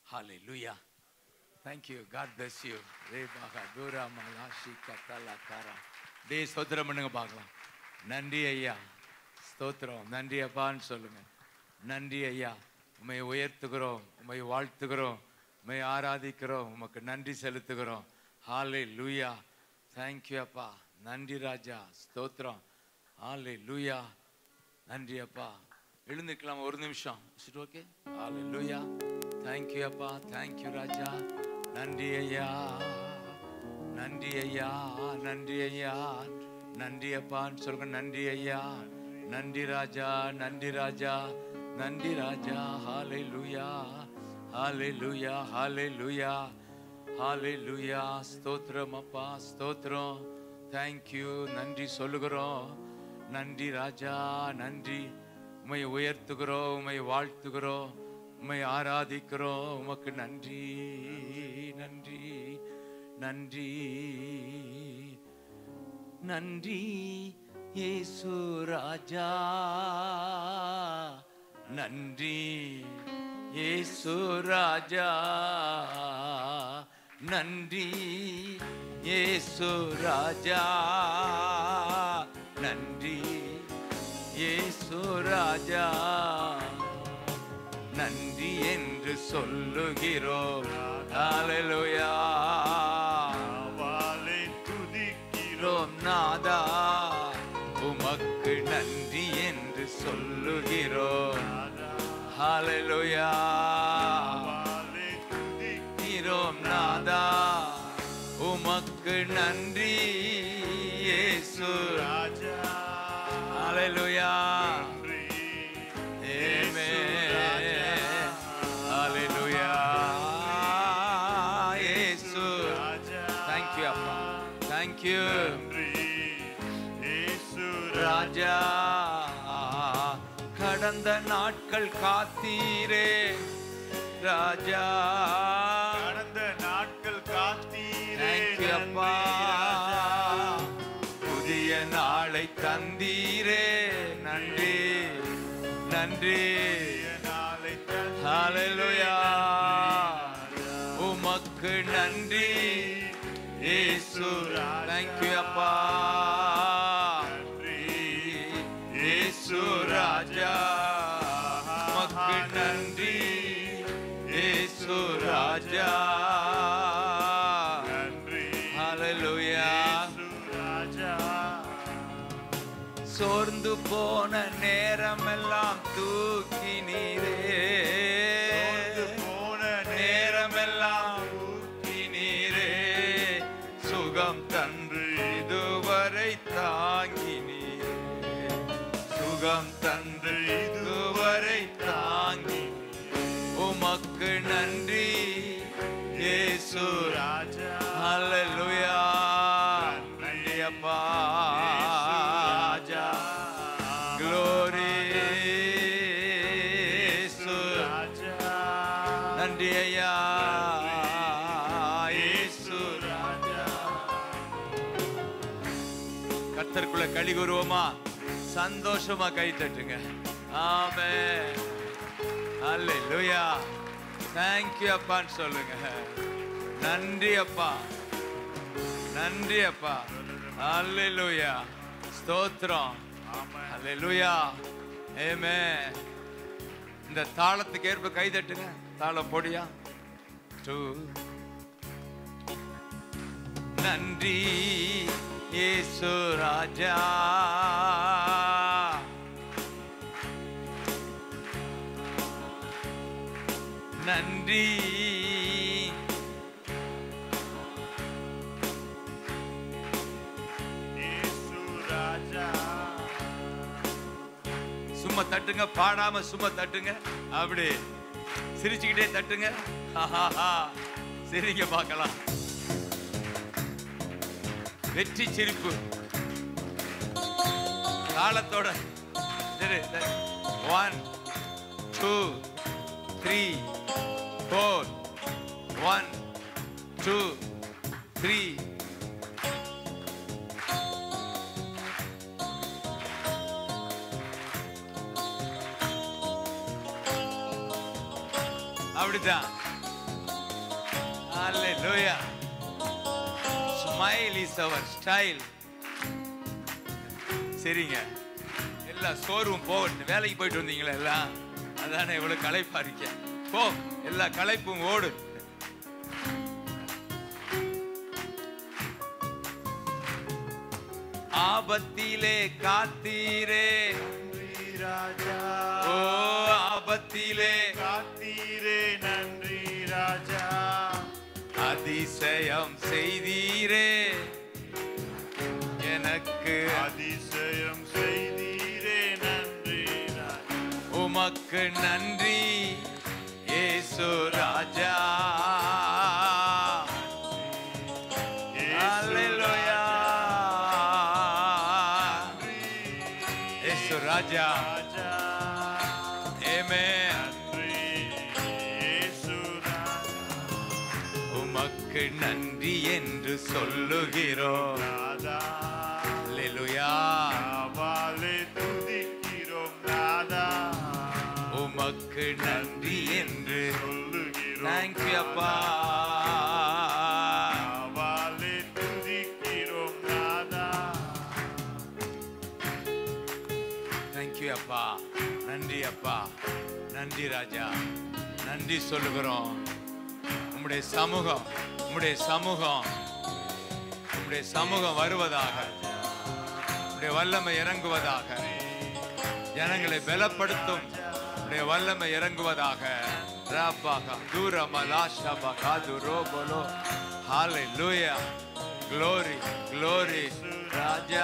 Hallelujah. Thank you. God bless you. Rebaha Dura Malashi Katala Kara. Dey ஸ்தோத்திரம் பண்ணுங்க பார்க்கலாம். நன்றி ஐயா, ஸ்தோத்திரம். நன்றி அப்பான்னு சொல்லுங்க. நன்றி ஐயா, உம்மை உயர்த்துகிறோம், உம்மை வாழ்த்துகிறோம், உம்மை ஆராதிக்கிறோம், உமக்கு நன்றி செலுத்துகிறோம். ஹalleluya. Thank you அப்பா. நன்றி ராஜா, ஸ்தோத்திரம். ஹalleluya. நன்றி அப்பா. எழுந்துக்கலாம் ஒரு நிமிஷம். Is it okay? Hallelujah. Thank you அப்பா. Thank you ராஜா. நன்றி ஐயா, நன்றி ஐயா, நன்றி ஐயா, நன்றி அப்பான்னு சொல்லுங்க. நன்றி ஐயா, நன்றி ராஜா, நன்றி ராஜா, நன்றி ராஜா. ஹalleluya, ஹalleluya, ஹalleluya, ஹalleluya. ஸ்தோத்திரம் அப்பா, ஸ்தோத்திரம். Thank you. நன்றி சொல்லுகிறோம். நன்றி ராஜா, நன்றி. உம்மை உயர்த்துகிறோம், உம்மை வாழ்த்துகிறோம், உம்மை ஆராதிக்கிறோம். உமக்கு நன்றி, நன்றி, நன்றி, நன்றி இயேசு ராஜா. நன்றி இயேசு ராஜா. நன்றி இயேசு ராஜா. நன்றி இயேசு ராஜா. நன்றி என்று சொல்லுகிறோம். ஹalleluya. வாளை துதிக்கிறோம் நாதா, உமக்கு நன்றி என்று சொல்லுகிறோம். ஹalleluya. வாளை துதிக்கிறோம் நாதா, உமக்கு நன்றி இயேசு ராஜா. ஹalleluya. Thank you ராஜா. கடந்த நாட்கள் காத்தீரே ராஜா. கடந்த நாட்கள் காத்தீரே. Thank you அப்பா. புதிய நாளை தந்தீரே. நன்றி, நன்றி. ஹalleluya. உமக்கு நன்றி இயேசு. Thank you அப்பா. இயேசு ராஜா, உமக்கு நன்றி இயேசு ராஜா. ஹalleluya. சோர்ந்து போன நேரமெல்லாம் தூக்கினீரே. போன நேரமெல்லாம் தூக்கினீரே. சுகம் தந்து இதுவரை தாங்கினீரே. சுகம் தந்து இதுவரை தாங்கி. உமக்கு நன்றி இயேசு ராஜா. ஹalleluya. நன்றி அப்பா. Glory இயேசு ராஜா. நன்றி ஐயா, இயேசு ராஜா. கர்த்தருக்குள்ள களி கூறுவோமா? சந்தோஷமா கை தட்டுங்க. ஆமென். ஹalleluya. Thank you அப்பான்னு சொல்லுங்க. நன்றி அப்பா, நன்றி அப்பா. ஹalleluya. ஸ்தோத்திரம். ஹalleluya. ஆமென். இந்த தாளத்துக்கு ஏற்ப கை தட்டுங்க. தாளம் போடியா. நன்றி இயேசு ராஜா. நன்றி இயேசு ராஜா. சும்மா தட்டுங்க, பாடாம சும்மா தட்டுங்க. அப்படி சிரிச்சுக்கிட்டே தட்டுங்க. சிரிங்க பார்க்கலாம். வெற்றி சிரிப்பு தாளத்தோட. 1 2 3 4 1 2 3. அப்படிதான். Hallelujah. Smile is our style. சரிங்க, எல்லா சோர்வும் போகட்டும். வேலைக்கு போயிட்டு வந்தீங்களா எல்லாம்? அதானே இவ்வளவு களைப்பா இருக்க. போ, எல்லா களைப்பும் ஓடு. ஆபத்திலே காத்தீரே ராஜா, ஓ ஆபத்திலே காத்தீரே நன்றி ராஜா. அதிசயம் செய்தீரே எனக்கு, அதிசயம் செய்தீரே நன்றி ராஜா. உமக்கு நன்றி இயேசு ராஜா. ஹல்லேலூயா. இயேசு ராஜா. ஆமென். உமக்கு நன்றி என்று சொல்லுகிறோம். ஹல்லேலூயா. உமக்கு நன்றி என்று சொல்லுகிறோம். Thank you அப்பா. Thank you அப்பா. நன்றி அப்பா, நன்றி ராஜா, நன்றி சொல்லுகிறோம். உம்முடைய சமூகம், உம்முடைய சமூகம், உம்முடைய சமூகம் வருவதாக, உம்முடைய வல்லமை இறங்குவதாக, ஜனங்களை பலப்படுத்தும் உம்முடைய வல்லமை இறங்குவதாக. ராபாகா தூரமலா ஷபகா துரோபலோ. ஹல்லேலூயா. glory glory ராஜா.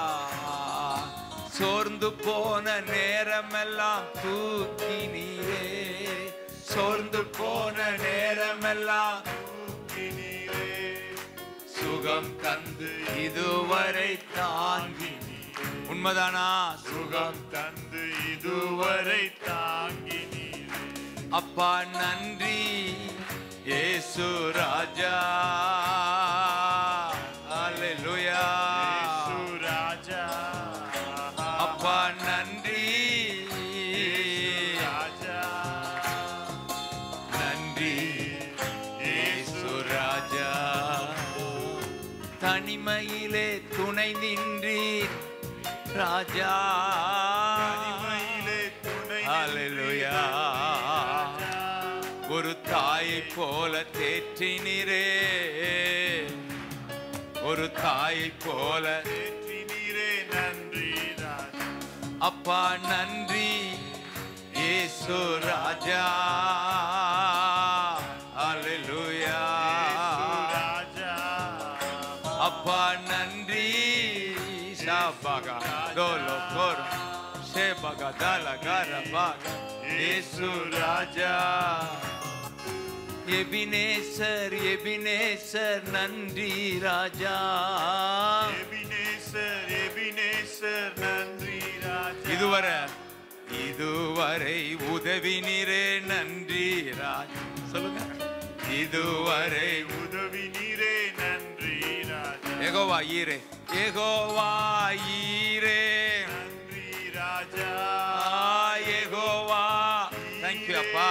சோர்ந்து போன நேரமெல்லாம் தூக்கினீரே, சோர்ந்து போன நேரமெல்லாம் தூக்கினீரே, சுகம் தந்து இதுவரை தாங்கி. உண்மைதானா? சுகம் தந்து இதுவரை தாங்கி. அப்பா நன்றி இயேசு ராஜா. ஹல்லேலூயா. இயேசு ராஜா. அப்பா நன்றி ராஜா. நன்றி இயேசு ராஜா. தனிமையிலே துணை நின்றீர் ராஜா. ஹல்லேலூயா. ஒரு தாயை போல தேற்றினீரே, ஒரு தாயை போல தேற்றினீரே. நன்றி ராஜா. அப்பா நன்றி இயேசு ராஜா. ஹல்லேலூயா. ராஜா. அப்பா நன்றி. ஷாபகா தோலோ கோர் ஷேபகா தலகரபகா. இயேசு ராஜா. எபினேசர் எபினேசர் நன்றி ராஜா. எபினேசர் எபினேசர் நன்றி ராஜா. இதுவரை இதுவரை உதவினீரே நன்றி ராஜா. சொல்லுங்க. இதுவரை உதவினீரே நன்றி ராஜா. யெகோவா ஈரே, யெகோவா ஈரே நன்றி ராஜா. யெகோவா. Thank you அப்பா.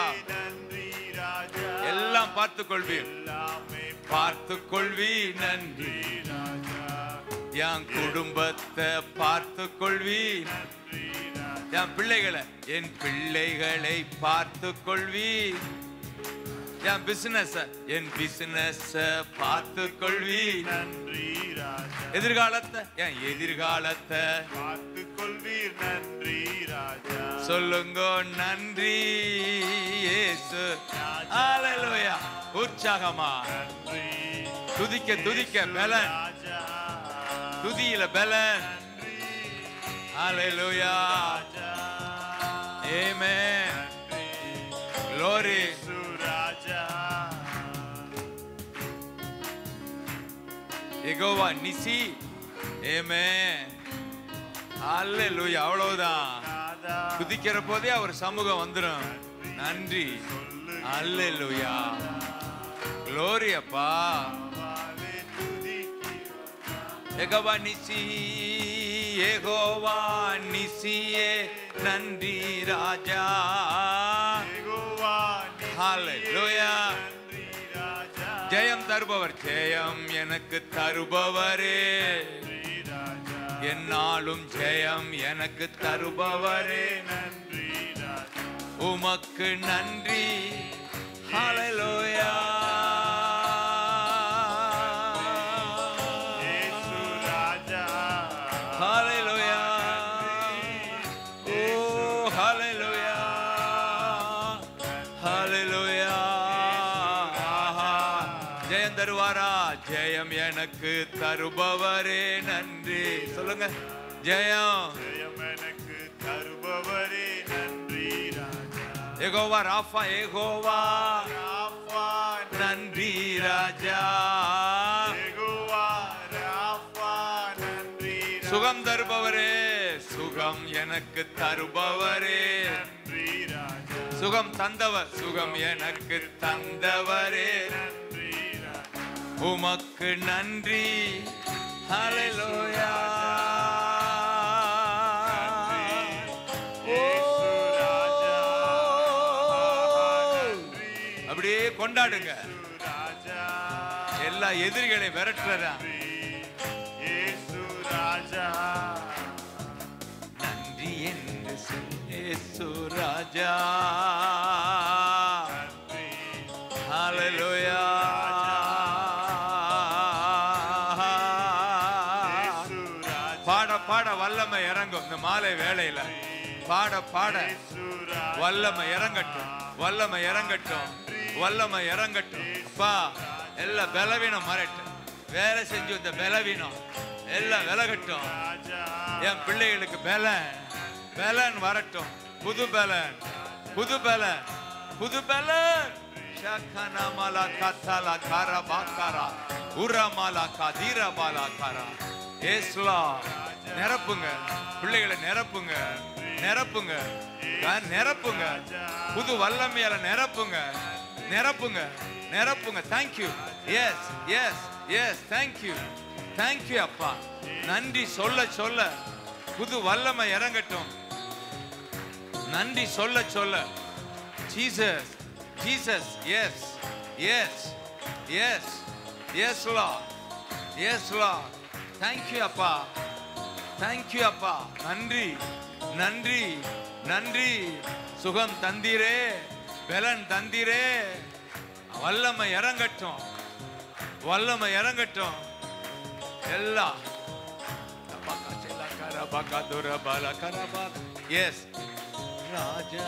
எல்லாம் பார்த்துக் கொள்வீர், பார்த்துக் கொள்வீர். நன்றி ராஜா. என் குடும்பத்தை பார்த்துக் கொள்வீர், என் பிள்ளைகளை, என் பிள்ளைகளை பார்த்துக் கொள்வீர். என் பிசினஸ், என் பிசினஸ் பார்த்துக் கொள்வீர். நன்றி ராஜா. எதிர்காலத்தை, என் எதிர்காலத்தை பார்த்துக் கொள்வீர். நன்றி ராஜா. சொல்லுங்க நன்றி இயேசு. ஹல்லேலூயா. உற்சாகமா துதிக்க துதிக்க பலன், துதியில பலன். ஹல்லேலூயா. ஆமென். glory. யெகோவா நிசி. ஆமென். ஹல்லேலூயா. அவ்வளவுதான். துதிக்கிற போதே அவர் சமூகம் வந்துடும். நன்றி. ஹல்லேலூயா. glory அப்பா. யெகோவா நிசி, யெகோவா நிசியே நன்றி ராஜா. ஹல்லேலூயா. ஜெயம் தருபவர், ஜெயம் எனக்கு தருபவரே, என்னாலும் ஜெயம் எனக்கு தருபவரே, நன்றி ராஜா. உமக்கு நன்றி. ஹல்லேலூயா. இயேசு ராஜா. ஹல்லேலூயா. ஓ ஹல்லேலூயா. ஹல்லேலூயா. ஜெயம் தருவாரா? ஜெயம் எனக்கு தருபவரே நன்றி. சொல்லுங்க, ஜெயம் ஜெயம் எனக்கு தருபவரே, நன்றி ராஜா. யெகோவா ராஃபா, யெகோவா ராஃபா, நன்றி ராஜா. யெகோவா ராஃபா, நன்றி ராஜா. சுகம் தருபவரே, சுகம் எனக்கு தருபவரே, நன்றி ராஜா. சுகம் தந்தவர், சுகம் எனக்கு தந்தவரே, நன்றி ராஜா. உமக்கு நன்றி. ஹல்லேலூயா. இயேசு ராஜா. நன்றி அப்படியே கொண்டாடுங்க. ராஜா. எல்லா எதிரிகளை விரட்டுறதா. இயேசு ராஜா. நன்றி என்று சொல் இயேசு ராஜா. நன்றி ஹல்லேலூயா. இயேசு ராஜா. பாட பாட வல்லமை இறங்கும். இந்த மாலை வேளையில பாட பாட இயேசு ராஜா. வல்லமை இறங்கட்டும், வல்லமை இறங்கட்டும், வல்லமை இறங்கட்டும். அப்பா, எல்லா பலவீனம் மறட்டும். வேலை செஞ்சு இந்த பலவீனம் எல்லாம் விலகட்டும். ராஜா. என் பிள்ளைகளுக்கு பலன் வரட்டும். புது பலன், புது பலன், புது பலன். ஷக்கனமலா கத்தலா கரபாக்கரா உரமலா கதிரபாலா கரா. ஏசுலா, நிரப்புங்க பிள்ளைகளை, நிரப்புங்க, நிரப்புங்க, நிரப்புங்க. புது வல்லமையால நிரப்புங்க, நிரப்புங்க, நிரப்புங்க. Thank you. Yes yes yes, thank you, thank you அப்பா. நன்றி சொல்ல சொல்ல புது வல்லமை இறங்கட்டும். நன்றி சொல்ல சொல்ல. Jesus, Jesus. Yes yes yes yes Lord, yes Lord. Thank you அப்பா, தேங்க்யூ அப்பா. நன்றி நன்றி நன்றி. சுகம் தந்தீரே, பலன் தந்தீரே. வல்லமை இறங்கட்டும், வல்லமை இறங்கட்டும். எல்லாம் எஸ் ராஜா.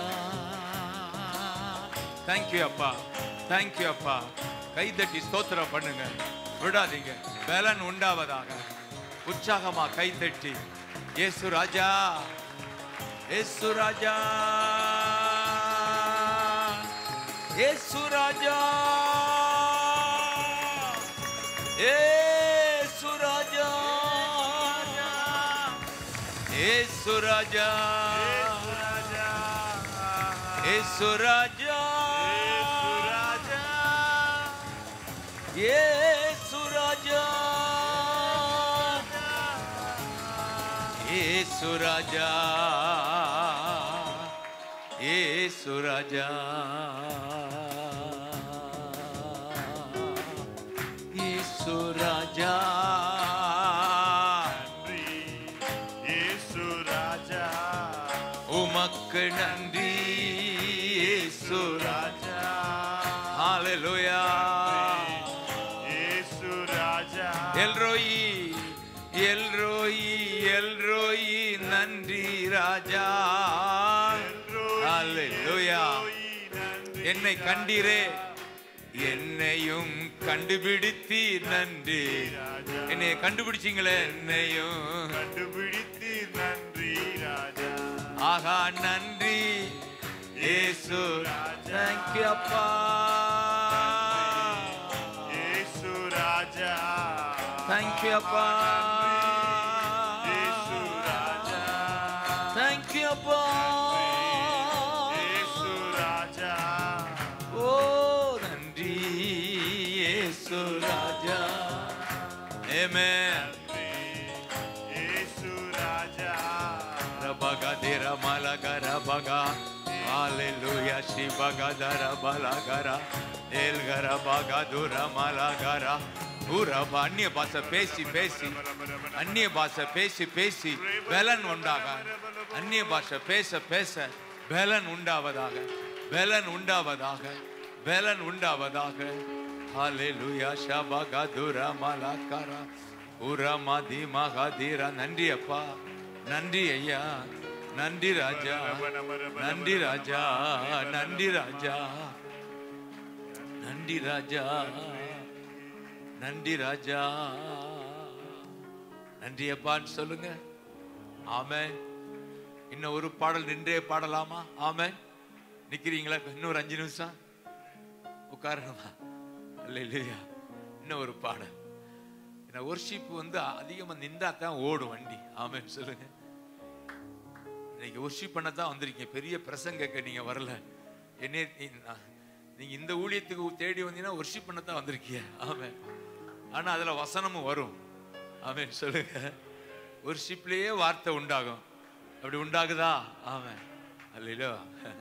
தேங்க்யூ அப்பா, தேங்க்யூ அப்பா. கைதட்டி ஸ்தோத்திரம் பண்ணுங்க, விடாதீங்க. பலன் உண்டாவதாக. உற்சாகமா கைதட்டி இயேசு ராஜா, இயேசு ராஜா, இயேசு ராஜா, இயேசு ராஜா, இயேசு ராஜா, இயேசு ராஜா, இயேசு ராஜா, இயேசு ராஜா, இயேசு ராஜா, இயேசு ராஜா. இயேசு ராஜா. உமக்கு நன்றி இயேசு ராஜா. ஹல்லேலூயா. இயேசு ராஜா. எல்ரோயி, எல்ரோயி, எல்ரோயி. நன்றி ராஜா. ஹல்லேலூயா. என்னை கண்டீரே, என்னையும் கண்டுபிடித்தீர். நன்றி. என்னை கண்டுபிடிச்சீங்களே, என்னையும் கண்டுபிடித்தீர். நன்றி ராஜா. ஆகா நன்றி இயேசு. தேங்க்யூ அப்பா. இயேசு ராஜா. தேங்க்யூ அப்பா. இயேசு ராஜா. தேங்க்யூ அப்பா. இயேசு ராஜா. ஓ நன்றி இயேசு ராஜா. ஆமென். இயேசு ராஜா. ரபகதிர மலகர பகா. ஹalleluya. சிவகதர பலகர. ஏல்கரா பாகதுரா மலகரா ஊரபா. அந்நிய பாஷை பேசி பேசி, அந்நிய பாஷை பேசி பேசி பலன் உண்டாக, அந்நிய பாஷை பேச பேச பலன் உண்டாவதாக, பலன் உண்டாவதாக, பலன் உண்டாவதாக. ஹalleluya ஷபகதுரா மலகரா உரமதி மகதிரா. நன்றி அப்பா, நன்றி ஐயா, நன்றி ராஜா, நன்றி ராஜா, நன்றி ராஜா, நன்றி ராஜா, நன்றி ராஜா, நன்றி அப்பான்னு சொல்லுங்க. ஆமென். இன்னும் ஒரு பாடல் நின்றே பாடலாமா? ஆமென். நிக்கிறீங்களா? இன்னொரு 5 நிமிஷம் உட்காரணுமா? அல்லேலூயா. இன்னும் ஒரு பாடல். வொர்ஷிப் அதிகமா நின்றா தான் ஓடும் வண்டி. ஆமென் சொல்லுங்க. இன்னைக்கு வொர்ஷிப் பண்ண தான் வந்திருக்கீங்க, பெரிய பிரசங்க நீங்க வரல. என்ன நீங்க இந்த ஊழியத்துக்கு தேடி வந்தீங்கன்னா வொர்ஷிப் பண்ண தான் வந்திருக்கீங்க. ஆமென். ஆனா அதுல வசனமும் வரும். ஆமென் சொல்லுங்க. வொர்ஷிப்லயே வார்த்தை உண்டாகும். அப்படி உண்டாகுதா? ஆமென். அல்லேலூயா.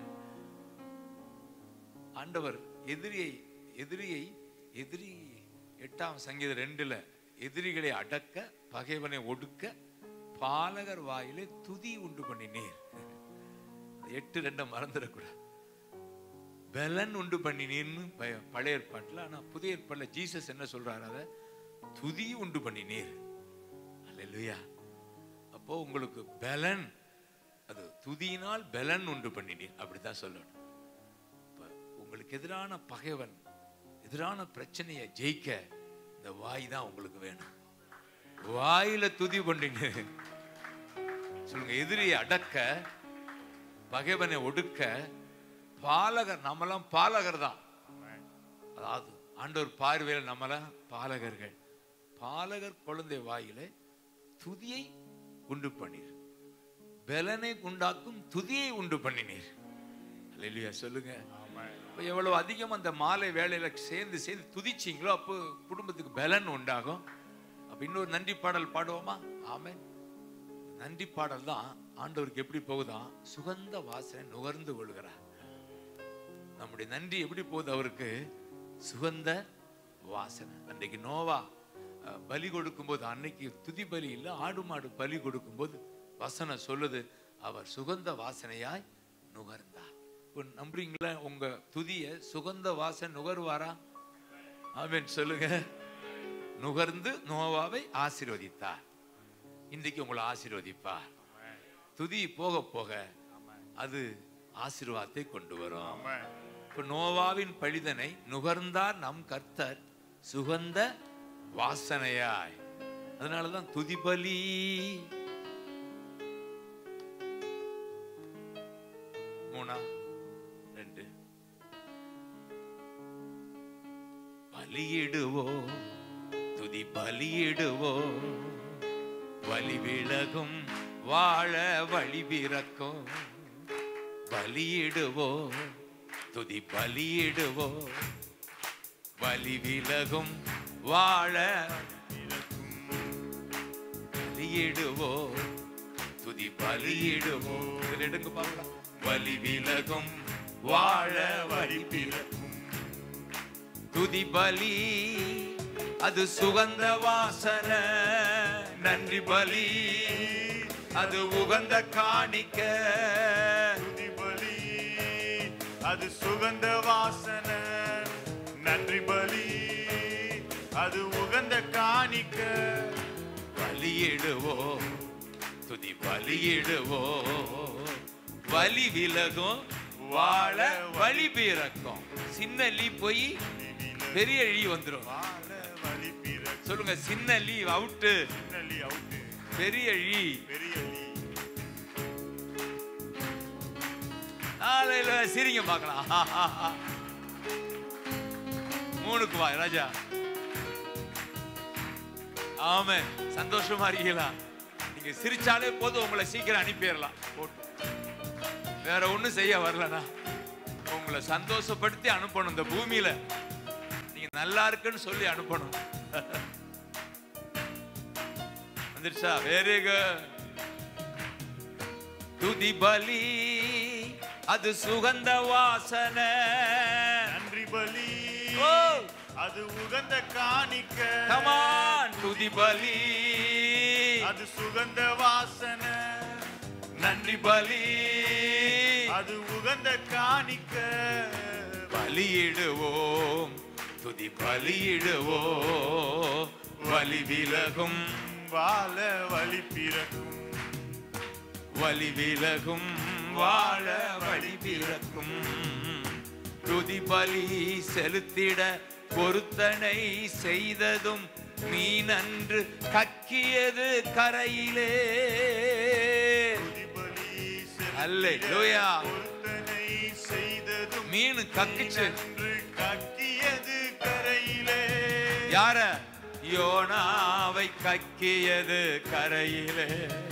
ஆண்டவர் எதிரியை எதிரியை எதிரி 8ஆம் சங்கீதம் 2ல எதிரிகளை அடக்க பகைவனை ஒடுக்க பாலகர் வாயிலே துதி உண்டு பண்ணினீர். 8:2 மறந்துடக்கூடாது. பலன் உண்டு பண்ணினீர்னு பழைய ஏற்பாட்டுல. ஆனா புதிய ஏற்பாட்டுல ஜீசஸ் என்ன சொல்றாரு? அத துதி உண்டு பண்ணினீர். அல்லேலூயா. அப்போ உங்களுக்கு பலன், அது துதியினால் பலன் உண்டு பண்ணினீர், அப்படித்தான் சொல்லணும். உங்களுக்கு எதிரான பகைவன், எதிரான பிரச்சனையை ஜெயிக்க இந்த வாய் தான் உங்களுக்கு வேணும். வாயில துதி கொண்டீங்க சொல்லுங்க. எதிரியை அடக்க, பகைவனை ஒடுக்க பாலகர். நம்மளாம் பாலகர் தான். அதாவது ஆண்டவர் பார்வையில் நம்மளாம் பாலகர்கள். பாலகர் குழந்தை வாயில துதியை உண்டு பண்ணீர், பலனை உண்டாக்கும் துதியை உண்டு பண்ணினீர். அல்லேலூயா சொல்லுங்க. எவ்வளவு அதிகம் அந்த மாலை வேளையில சேர்ந்து சேர்ந்து துதிச்சிங்களோ அப்போ குடும்பத்துக்கு பலன் உண்டாகும். அப்ப இன்னொரு நன்றி பாடல் பாடுவோமா? ஆமென். நன்றி பாடல் தான் ஆண்டவருக்கு எப்படி போகுதான்? சுகந்த வாசனை நுகர்ந்து கொள்கிறார். நம்முடைய நன்றி எப்படி போகுது அவருக்கு? சுகந்த வாசனை. அன்றைக்கு நோவா பலி கொடுக்கும் போது, அன்னைக்கு துதி பலி இல்ல, ஆடு மாடு பலி கொடுக்கும் போது வசனம் சொல்லுது, அவர் சுகந்த வாசனையாய் நுகர்ந்தார். நம்புறீங்களா? உங்க துதிய சுகந்த வாசனை நுகர்வாரா? ஆமென் சொல்லுங்க. நுகர்ந்து நோவாவை ஆசீர்வதித்தார். இன்றைக்கு உங்களை ஆசீர்வதிப்பார். துதி போக போக அது ஆசீர்வாதத்தை கொண்டு வரும். இப்ப நோவாவின் பழிதனை நுகர்ந்தார் நம் கர்த்தர் சுகந்த வாசனையாய். அதனாலதான் துதி பலி. பலியிடுவோ, துதி பலியிடுவோ, வலி விலகும் வாழ வழி பிறக்கும். பலியிடுவோ, துதி பலியிடுவோ, வலி விலகும் வாழ பலியிடுவோ, துதி பலியிடுவோ. எடுங்க பார்க்கலாம். வலி விலகும் வாழ வழி பிறக்கும். துதி பலி அது சுகந்த வாசனை, நன்றி பலி அது உகந்த காணிக்க. துதி பலி அது சுகந்த வாசனை, நன்றி பலி அது உகந்த காணிக்க. பலியிடுவோ, துதி பலியிடுவோ, வலி விலகும் வாழ வழி பிறக்கும். சின்ன லீ போய் பெரிய லீ வந்துடும். சொல்லுங்க, சின்ன லீ அவுட்டு, பெரிய லீ. சிரிங்க பார்க்கலாம். 3க்கு வா ராஜா. ஆமென். சந்தோஷமா இருக்கீங்களா? நீங்க சிரிச்சாலே போதும், உங்களை சீக்கிரம் அனுப்பிடலாம். வேற ஒண்ணும் செய்ய வரலனா உங்களை சந்தோஷப்படுத்தி அனுப்பணும். இந்த பூமியில நீங்க நல்லா இருக்குன்னு சொல்லி அனுப்பணும். வந்துருச்சா? Very good. துதி பலி அது சுகந்த வாசனை, நன்றி பலி அது உகந்த காணிக்க. Come on, துதி பலி அது சுகந்த வாசனை. நன்றி பலி அது உகந்த காணிக்க. பலியிடுவோம் துதி பலியிடுவோம். வலி விலகும் வாழ வழி பிறக்கும். வலி விலகும் வாழ வழி பிறக்கும். துதி பலி செலுத்திட பொருத்தனை செய்ததும் நீ நன்று கக்கியது கரையிலே. அல்லேலூயா. பொருத்தனை செய்ததும் மீன் கக்கிச்சு நன்று கக்கியது கரையிலே. யார? யோனாவை கக்கியது கரையிலே.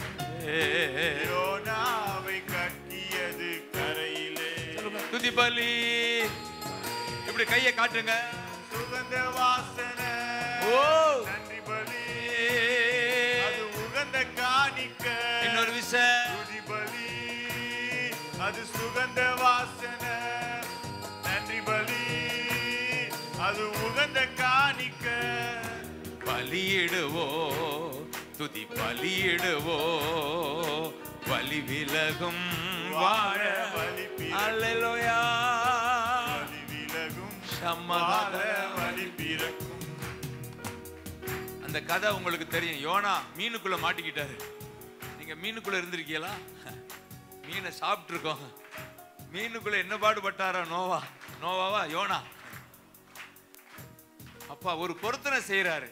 யோனாவை கக்கியது கரையிலே. துதி பலி இப்படி கையை காட்டுங்க. சுகந்த வாசனை. ஓ நன்றி பலி அது உகந்த காணிக்க. இன்னொரு விஷயம். துதி பலி அது சுகந்த வாசனை. நன்றி பலி அது உகந்த காணிக்க. பலியிடுவோ துதி பலியிடுவோ. வலி விலகும் வாழ வழி பிறக்கும். அல்லேலூயா. வழி விலகும் சமாதான வழி பிறக்கும். அந்த கதை உங்களுக்கு தெரியும். யோனா மீனுக்குள்ள மாட்டிக்கிட்டாரு. நீங்க மீனுக்குள்ள இருந்திருக்கீங்களா? மீனை சாப்பிட்டு இருக்கோம். மீனுக்குள்ள என்ன பாடுபட்டாரா நோவாவா யோனா? அப்பா ஒரு பொருத்தனை செய்யறாரு.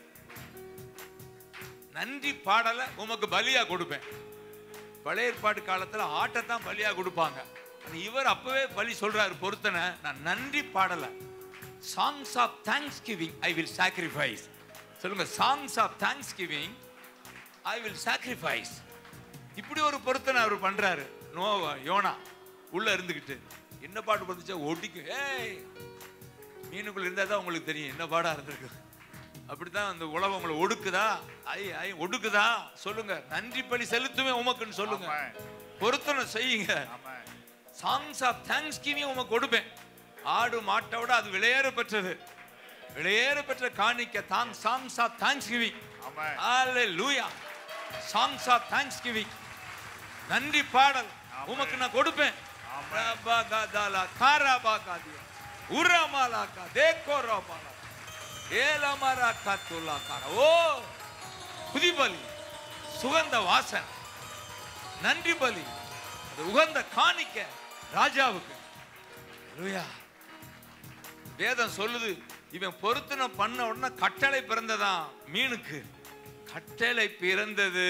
நன்றி பாடல உமக்கு பலியா கொடுப்பேன். பழைய ஏற்பாடு காலத்துல ஆட்டைத்தான் பலியா கொடுப்பாங்க. இவர் அப்பவே பலி சொல்றாரு பொருத்தனை. நான் நன்றி பாடல. songs of thanksgiving I will sacrifice. சொல்லுங்க, songs of thanksgiving I will sacrifice. இப்படி ஒரு பொருத்தனை அவர் பண்றாரு. யோனா உள்ள இருந்துகிட்டு என்ன பாட்டு படுத்துச்சா ஒடிக்கும். ஏய் மீனுக்குள்ள இருந்தா தான் உங்களுக்கு தெரியும் என்ன பாடா இருந்திருக்கு. அப்படித்தான் அந்த உலகம் உங்களை ஒடுக்குதா? ஒடுக்குதா? சொல்லுங்க, நன்றி பலி செலுத்துமே உமக்குன்னு சொல்லுங்க. பொருத்தனை செய்யுங்க. songs of thanksgiving உமக்கு கொடுப்பேன். ஆடு மாட்டை விட அது விலையேற பெற்றது. விலையேற பெற்ற காணிக்க songs of thanksgiving. Hallelujah. songs of thanksgiving நன்றி பாடல் உமக்கு நான் கொடுப்பேன். ரபகதலா கரபகதியா உரமலக தேகோரபல ஏலமரா கத்துலா கர. ஓ துதி பலி சுகந்த வாசனை. நன்றி பலி அது உகந்த காணிக்க ராஜாவுக்கு. ஹalleluya. வேதம் சொல்லுது இவன் பொருத்தனை பண்ண உடனே கட்டளை பிறந்ததான் மீனுக்கு. கட்டளை பிறந்தது.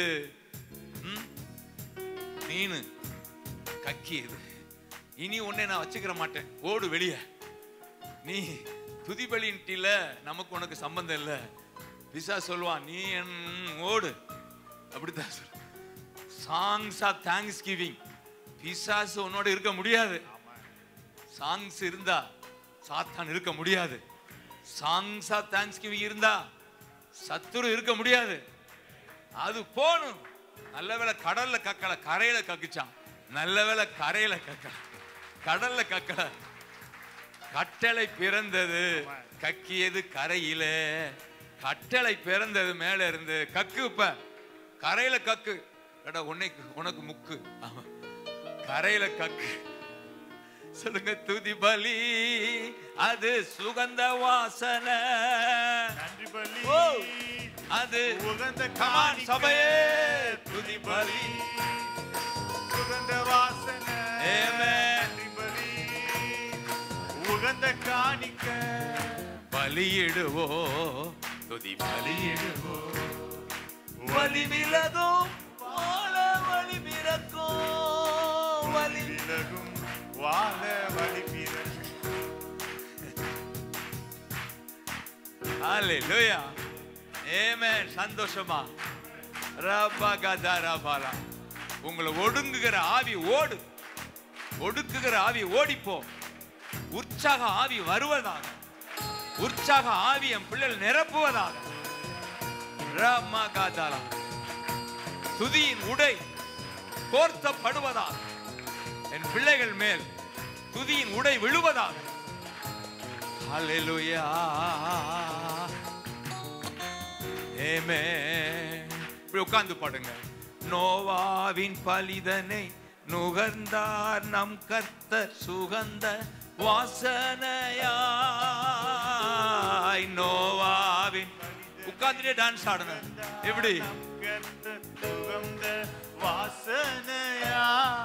மீனு கக்கியது. இனி உன்னை நான் வச்சுக்கிற மாட்டேன், ஓடு வெளியே. நீ துதிபலின்ட்டில நமக்கு உனக்கு சம்பந்தம் இல்லை. பிசா சொல்லுவான் நீ ஓடு. அப்படித்தான் சொல்ல. songs of thanksgiving. பிசாசு உன்னோட இருக்க முடியாது. சாங்ஸ் இருந்தா சாத்தான் இருக்க முடியாது. songs of thanksgiving இருந்தா சத்துரு இருக்க முடியாது. அது போணும். நல்ல வேளை கடல்ல கக்கல, கரையில கக்குச்சான். நல்ல வேளை கரையில கக்கல, கடல்ல கக்கல. கட்டளை பிறந்தது கக்கியது கரையில. கட்டளை பிறந்தது மேல இருந்து. கக்கு இப்ப கரையில கக்கு. உனக்கு முக்கு கரையில கக்கு. சொல்லுங்க, துதி பலி அது சுகந்த வாசனை. நன்றி பலி அது உகந்த காணிக்கை. சபையே துதி பலி சுகந்த வாசனை. நன்றி பலி உகந்த காணிக்க. பலியிடுவோ துதி பலியிடுவோ. வலி விலகும் வாழ வழி பிறக்கும். வலி விலகும் வாழ வழி பிறக்கும். ஹalleluya. ஆமென். சந்தோஷமா ரபகதரபல. உங்களை ஒடுங்குகிற ஆவி ஓடு. ஒடுக்குகிற ஆவி ஓடிப்போ. உற்சாக ஆவி வருவதாக. உற்சாக ஆவி என் பிள்ளைகள் நிரப்புவதாக. ரமகதல. துதியின் உடை கோர்த்தப்படுவதாக. என் பிள்ளைகள் மேல் துதியின் உடை விழுவதாக. ஹல்லேலூயா. ஆமென். இப்படி உட்கார்ந்து பாடுங்க. நோவாவின் பலிதனை நுகர்ந்தார் நம் கர்த்தர் சுகந்த வாசனையாய். நோவாவின் உட்கார்ந்துட்டே டான்ஸ் ஆடணும். எப்படி? சுகந்த வாசனையா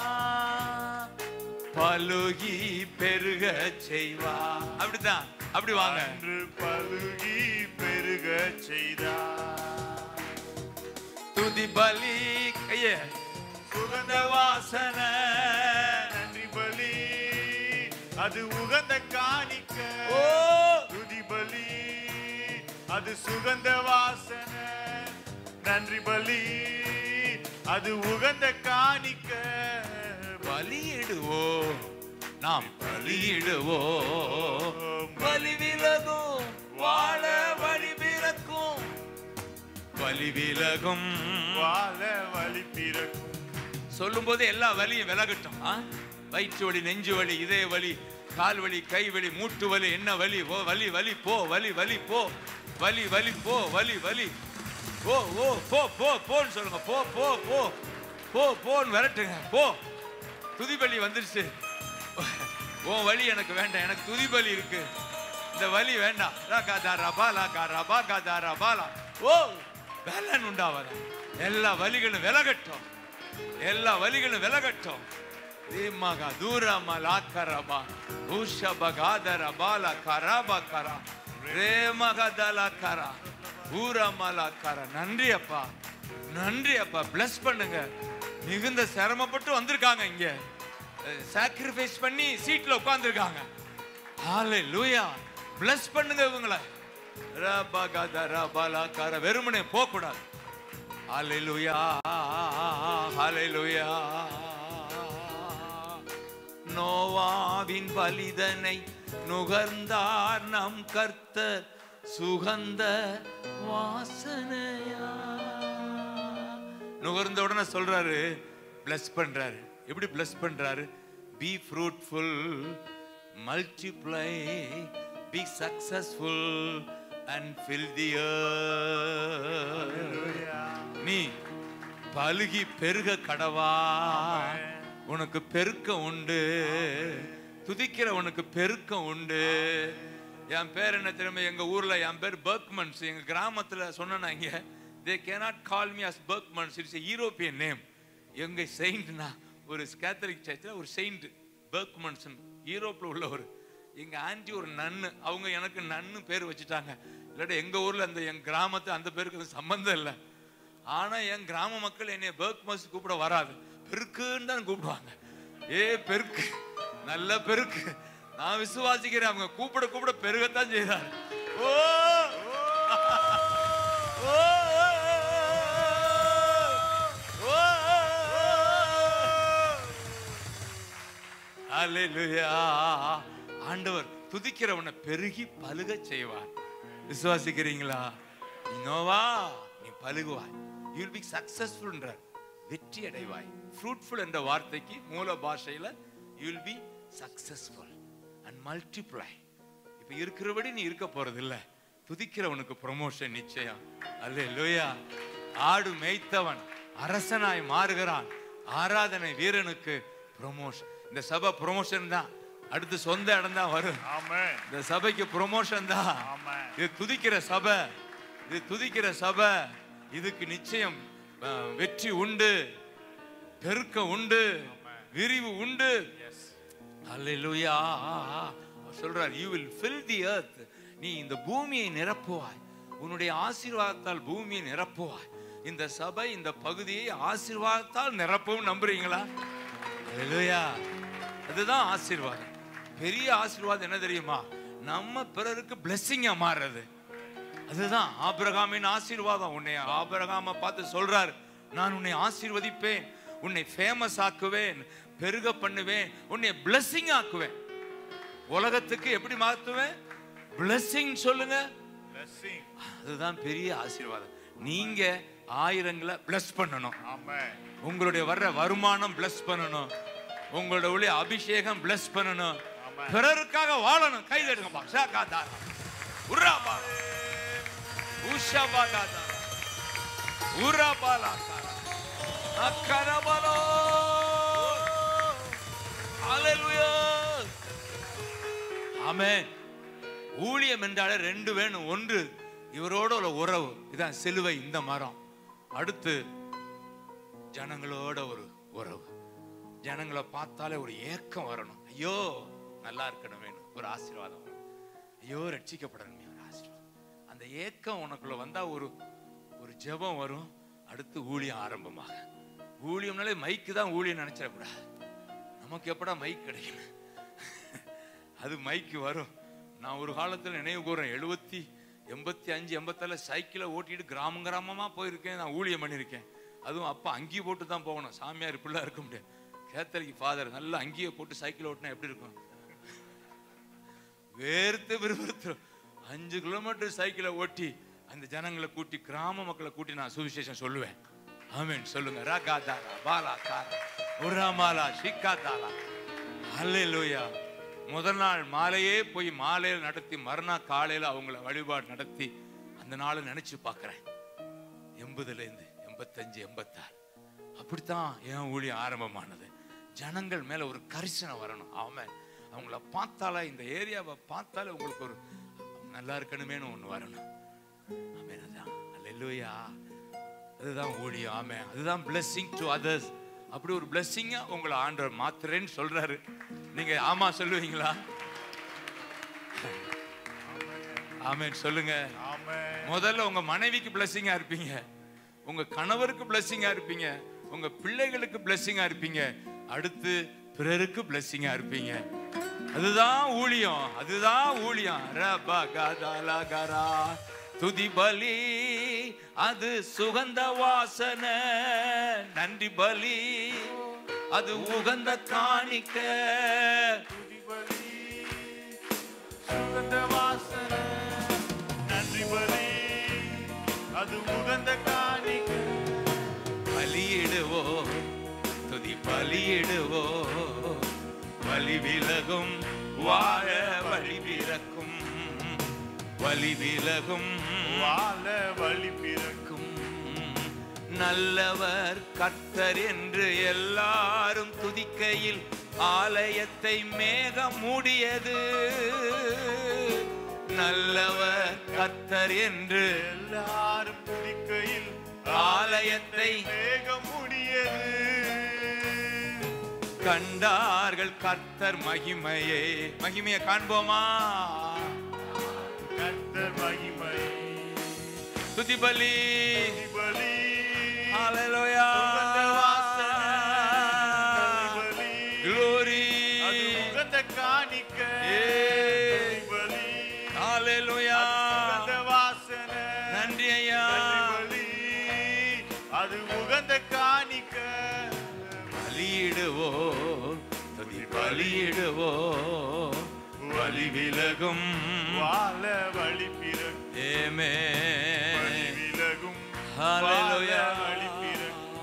பலுகி பெருக செய்வா. அப்படிதான், அப்படி வாங்க. அன்று பலுகி பெருக செய்தா. துதி பலி கையே சுகந்த வாசனை. நன்றி பலி அது உகந்த காணிக்க. துதி பலி அது சுகந்த வாசனை. நன்றி பலி அது உகந்த காணிக்க. பலியிடுவோம், நாம் பலியிடுவோம். பலி விலகும், வாழ வழி பிறக்கும். வலி விலகும், வாழ வழி பிறக்கும். சொல்லும் போது எல்லா வலியும் விலகட்டும். வயிற்று வலி, நெஞ்சு வலி, இதய வலி, கால் வலி, கை வலி, மூட்டு வலி, என்ன வலி? ஓ வலி வலி போ, வலி வலி போ, வலி வலி போ, வலி வலி ஓ ஓ போ போ போன்னு சொல்லுங்க. போ போ போ போ போன்னு விரட்டுங்க. போ. துதிபலி வந்துருச்சு. உன் வலி எனக்கு வேண்டாம், எனக்கு துதிபலி இருக்கு. இந்த வலி வேண்டாம். ஓ வேலன் உண்டாவத. எல்லா வலிகளும் விலகட்டும், எல்லா வலிகளும் விலகட்டும். நன்றி அப்பா, நன்றி அப்பா. பிளஸ் பண்ணுங்க. மிகுந்த சிரமப்பட்டு வந்திருக்காங்க, இங்க சாக்ரிஃபைஸ் பண்ணி சீட்ல உட்கார்ந்துருக்காங்க. ஹல்லேலூயா. பிளஸ் பண்ணுங்க இவங்கள. வெறுமனே போக கூடாது. ஹல்லேலூயா, ஹல்லேலூயா. நோவாவின் பலிதனை நுகர்ந்தார் நம் கர்த்தர் சுகந்த வாசனையா. நுகர்ந்த உடனே சொல்றாரு, பிளஸ் பண்றாரு. எப்படி பிளஸ் பண்றாரு? Be fruitful, multiply, be successful and fill the earth. நீ பலுகி பெருக கடவா. உனக்கு பெருக்கம் உண்டு. துதிக்கிற உனக்கு பெருக்கம் உண்டு. என் பேர் என்ன தெரியுமா? எங்க ஊர்ல என் பேர் பர்க்மன்ஸ். எங்க கிராமத்துல சொன்னாங்க, they cannot call me as Berkmans, it's a European name. எங்க செயின்ட்னா ஒரு கேத்தலிக் சர்ச்சில் ஒரு செயின்ட் பெர்க்மன்ஸ், யூரோப்ல உள்ளவர். எங்க ஆன்டி ஒரு நன்னு, அவங்க எனக்கு நன்னு பேர் வச்சுட்டாங்க. இல்லாட்ட எங்க ஊர்ல அந்த என் கிராமத்து அந்த பேருக்கு சம்பந்தம் இல்லை. ஆனா என் கிராம மக்கள் என்னை பெர்க்மன்ஸ் கூப்பிட வராது, பெருக்குன்னு தான் கூப்பிடுவாங்க. ஏ பெருக்கு, நல்ல பெருக்கு. நான் விசுவாசிக்கிறேன், அவங்க கூப்பிட கூப்பிட பெருகத்தான் செய்தார். ஓ அல்லேலூயா. ஆண்டவர் துதிக்கிறவனை பெருகி பலுக செய்வார். விசுவாசிக்கிறீங்களா? நோவா, நீ பலுகுவாய். you will be successful என்றார். வெற்றி அடைவாய். fruitful என்ற வார்த்தைக்கு மூல பாஷையில you will be successful and multiply. இப்ப இருக்கிறபடி நீ இருக்க போறது இல்ல. துதிக்கிறவனுக்கு ப்ரமோஷன் நிச்சயம். அல்லேலூயா. ஆடு மேய்த்தவன் அரசனாய் மாறுகிறான். ஆராதனை வீரனுக்கு ப்ரமோஷன். இந்த சபை ப்ரமோஷன் தான். அடுத்து சொந்த இடம் தான் வரும். இந்த சபைக்கு ப்ரமோஷன் தான். இது துதிக்கிற சபை, இது துதிக்கிற சபை. இதுக்கு நிச்சயம் வெற்றி உண்டு, பெருக்கம் உண்டு, விரிவு உண்டு. அல்லேலூயா. சொல்றார், you will fill the earth. நீ இந்த பூமியை நிரப்புவாய். உன்னுடைய ஆசீர்வாதத்தால் பூமியை நிரப்புவாய். இந்த சபை இந்த பகுதியை ஆசீர்வாதத்தால் நிரப்பவும் நம்புறீங்களா? அல்லேலூயா. அதுதான் ஆசீர்வாதம். பெரிய ஆசீர்வாதம் என்ன தெரியுமா? நம்ம பிறருக்கு பிளெஸிங்கா மாறுறது. அதுதான் ஆபிரகாமின் ஆசீர்வாதம். உன்னை ஆபிரகாமை பார்த்து சொல்றார், நான் உன்னை ஆசீர்வதிப்பேன், உன்னை ஃபேமஸ் ஆக்குவேன், பெருக பண்ணுவேன், உன்னை பிளெஸிங் ஆக்குவேன். உலகத்துக்கு எப்படி மாத்துவேன்? பிளெஸிங் சொல்லுங்க. அதுதான் பெரிய ஆசீர்வாதம். நீங்க ஆயிரங்களை பிளஸ் பண்ணணும். உங்களுடைய வர்ற வருமானம் பிளஸ் பண்ணணும். உங்களுடைய அபிஷேகம் பிளஸ் பண்ணணும். பிறருக்காக வாழணும். கை தட்டுங்கப்பா. ஷாகாதாரா உராபா உஷபாகாதாரா உராபாலாகாரா அக்கரபலோ. ஹalleluya. ஆமென். ஊழியம் என்றாலே ரெண்டு வேணும். ஒன்று இவரோட உள்ள உறவு, இதான் சிலுவை, இந்த மரம். அடுத்து ஜனங்களோட ஒரு உறவு. ஜனங்களை பார்த்தாலே ஒரு ஏக்கம் வரணும். ஐயோ நல்லா இருக்கணும் வேணும், ஒரு ஆசீர்வாதம். ஐயோ ரட்சிக்கப்படணும், ஒரு ஆசீர்வாதம். அந்த ஏக்கம் உனக்குள்ள வந்தா ஒரு ஒரு ஜெபம் வரும். அடுத்து ஊழியம் ஆரம்பமாக. ஊழியம்னாலே மைக்கு தான் ஊழியம் நினைச்சிடக்கூடாது. நமக்கு எப்படா மைக் கிடைக்கும், அது மைக்கு வரும். நான் ஒரு காலத்தில் நினைவு கூறேன், 85, 87 சைக்கிளை ஓட்டிட்டு கிராமம் கிராமமா போயிருக்கேன். நான் ஊழியம் பண்ணியிருக்கேன். அதுவும் அப்பா அங்கி போட்டு தான் போகணும். சாமியார் இப்படிலாம் இருக்க முடியாது. கேத்தலிக்கு ஃபாதர் நல்லா அங்கேயே போட்டு சைக்கிள் ஓட்டினா எப்படி இருக்கும்? வேர்த்து விறுவிறுத்து 5 கிலோமீட்டர் சைக்கிளை ஓட்டி அந்த ஜனங்களை கூட்டி, கிராம மக்களை கூட்டி நான் சுவிசேஷம் சொல்லுவேன். ஆமென் சொல்லுங்க. ராகாதாரா பாலாகாரா உராமாலா ஷிகாதாரா. ஹல்லேலூயா. முதல் நாள் மாலையே போய் மாலையில் நடத்தி, மறுநாள் காலையில் அவங்கள வழிபாடு நடத்தி அந்த நாளை நினைச்சு பார்க்கிறேன். 80லேருந்து 85, 86 அப்படித்தான் என் ஊழியம் ஆரம்பமானது. ஜனங்கள் மேல ஒரு கரிசனை வரணும். அவங்கள பார்த்தாலே, இந்த ஏரியாவை பார்த்தாலே உங்களுக்கு ஒரு நல்லா இருக்கணுமேனு ஒண்ணு வரணும். ஆமென். அதான் அல்லேலூயா. அதுதான் ஊழியம். ஆமென். அதுதான் blessing to others. அப்படி ஒரு blessing உங்களை ஆண்டவர் மாத்துறேன்னு சொல்றாரு. நீங்க ஆமா சொல்லுவீங்களா? ஆமென் சொல்லுங்க. முதல்ல உங்க மனைவிக்கு blessing-ஆ இருப்பீங்க, உங்க கணவருக்கு blessing-ஆ இருப்பீங்க, உங்க பிள்ளைகளுக்கு blessing-ஆ இருப்பீங்க. அடுத்து பிறருக்கு blessing-ஆ இருப்பீங்க. அதுதான் ஊழியம். அதுதான் ஊழியம். ரபகதலகரா துதி பலி, அது சுகந்த வாசனை. நன்றி பலி, அது உகந்த காணிக்க. துதி பலி, சுகந்த வாசனை. நன்றி பலி, அது உகந்த காணிக்க. பலியிடுவோ துதி பலியிடுவோ, வலி விலகும் வாழ வழி பிறக்கும், வலி விலகும் வாழ வழி பிறக்கும். நல்லவர் கர்த்தர் என்று எல்லாரும் துதிக்கையில் ஆலயத்தை மேகம் மூடியது. நல்லவர் கர்த்தர் என்று எல்லாரும் துதிக்கையில் ஆலயத்தை மேகம் மூடியது. கண்டார்கள் கர்த்தர் மகிமையை. மகிமையை காண்போமா? கர்த்தர் மகிமை. துதி பலி, துதி பலி, ஹல்லேலூயா. சுகந்த வாசனை. நன்றி பலி, glory, அது உகந்த காணிக்க. துதி பலி, ஹல்லேலூயா. சுகந்த வாசனை. நன்றி ஐயா. நன்றி பலி, அது உகந்த காணிக்க. பலியிடுவோ துதி பலியிடுவோ, வலி விலகும் வாழ வழி பிறக்கும். ஆமென். வழி விலகும் ஹல்லேலூயா. வாழ வழி பிறக்கும்.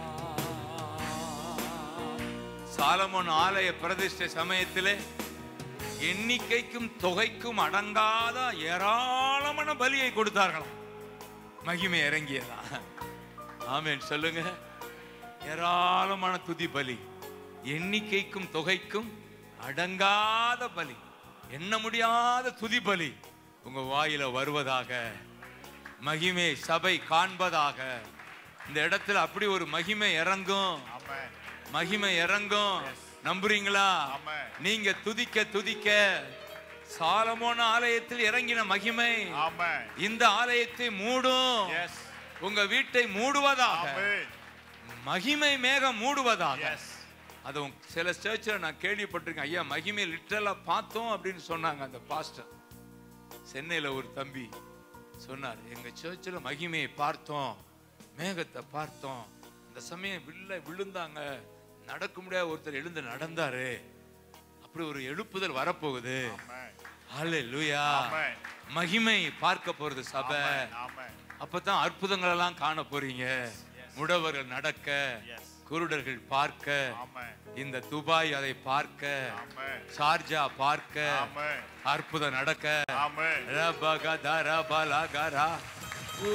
சாலமோன் ஆலய பிரதிஷ்டை சமயத்திலே எண்ணிக்கைக்கும் தொகைக்கும் அடங்காத ஏராளமான பலியை கொடுத்தார்களாம். மகிமை இறங்கியதா? ஆமென் சொல்லுங்க. ஏராளமான துதி பலி, எண்ணிக்கைக்கும் தொகைக்கும் அடங்காத பலி, எண்ண முடியாத துதி பலி உங்க வாயில வருவதாக. மகிமை சபை காண்பதாக. இந்த இடத்துல அப்படி ஒரு மகிமை இறங்கும். ஆமென். மகிமை இறங்கும். நம்புறீங்களா? ஆமென். நீங்க துதிக்க துதிக்க சாலமோன் ஆலயத்தில் இறங்கின மகிமை ஆமென். இந்த ஆலயத்தை மூடும். எஸ். உங்க வீட்டை மூடுவதாக. ஆமென். மகிமை மேகம் மூடுவதாக. எஸ். அதுவும் சில சர்ச்சில் நான் கேள்விப்பட்டிருக்கேன். ஐயா மகிமை லிட்டரலா பார்த்தோம் அப்படின்னு சொன்னாங்க அந்த பாஸ்டர். சென்னையில ஒரு தம்பி சொன்னார், எங்க சர்ச்சில் மகிமையை பார்த்தோம், மேகத்தை பார்த்தோம். அந்த சமயம் விழுந்தாங்க, நடக்க முடியாத ஒருத்தர் எழுந்து நடந்தாரு. அப்படி ஒரு எழுப்புதல் வரப்போகுது. ஆமென். ஹல்லேலூயா. ஆமென். மகிமை பார்க்க போறது சபை. ஆமென். அப்பதான் அற்புதங்கள் எல்லாம் காண போறீங்க. முடவர்கள் நடக்க, எஸ். குருடர்கள் பார்க்க, ஆமென். இந்த துபாய் அதை பார்க்க, ஆமென். ஷார்ஜா பார்க்க, ஆமென். அற்புதம் நடக்க. ஆமென். ரபகதரபலகரா. ஓ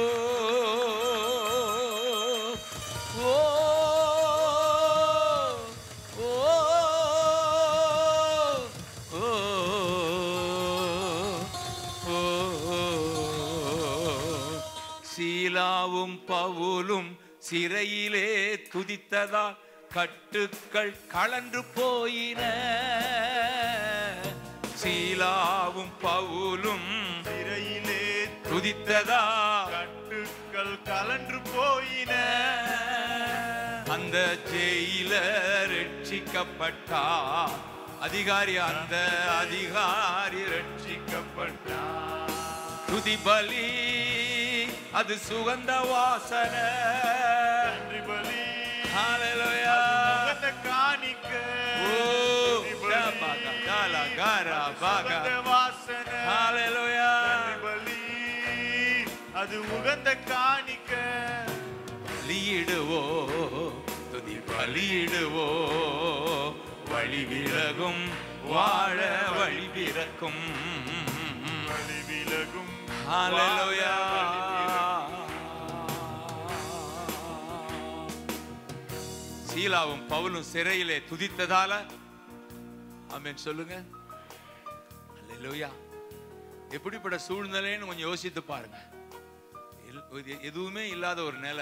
ஓ ஓ ஓ சீலாவும் பவுலும் சிறையிலே துதித்ததால் கட்டுக்கள் கலன்று போயின. சீலாவும் பவுலும் சிறையிலே துதித்ததா கட்டுக்கள் கலன்று போயின. அந்த ஜெயிலர் ரட்சிக்கப்பட்டார். அதிகாரி, அந்த அதிகாரி ரட்சிக்கப்பட்டார். துதி பலி அது சுகந்த வாசனை. நன்றி பலி ஹல்லேலூயா. சுகந்த காணிக்க. ஓ நன்றி பலி. ஷபாகா தாலகாரா பாகா. சுகந்த வாசனை. ஹல்லேலூயா. நன்றி பலி அது உகந்த காணிக்க. பலியிடுவோ துதி பலியிடுவோ, வழி விலகும் வாழ வழி பிறக்கும். வழி விலகும் ஹல்லேலூயா. சீலாவும் பவுலும் சிறையிலே துதித்ததால ஆமென் சொல்லுங்க. ஹல்லேலூயா. எப்படிப்பட்ட சூழ்நிலைன்னு கொஞ்சம் யோசித்து பாருங்க. எதுவுமே இல்லாத ஒரு நிலை,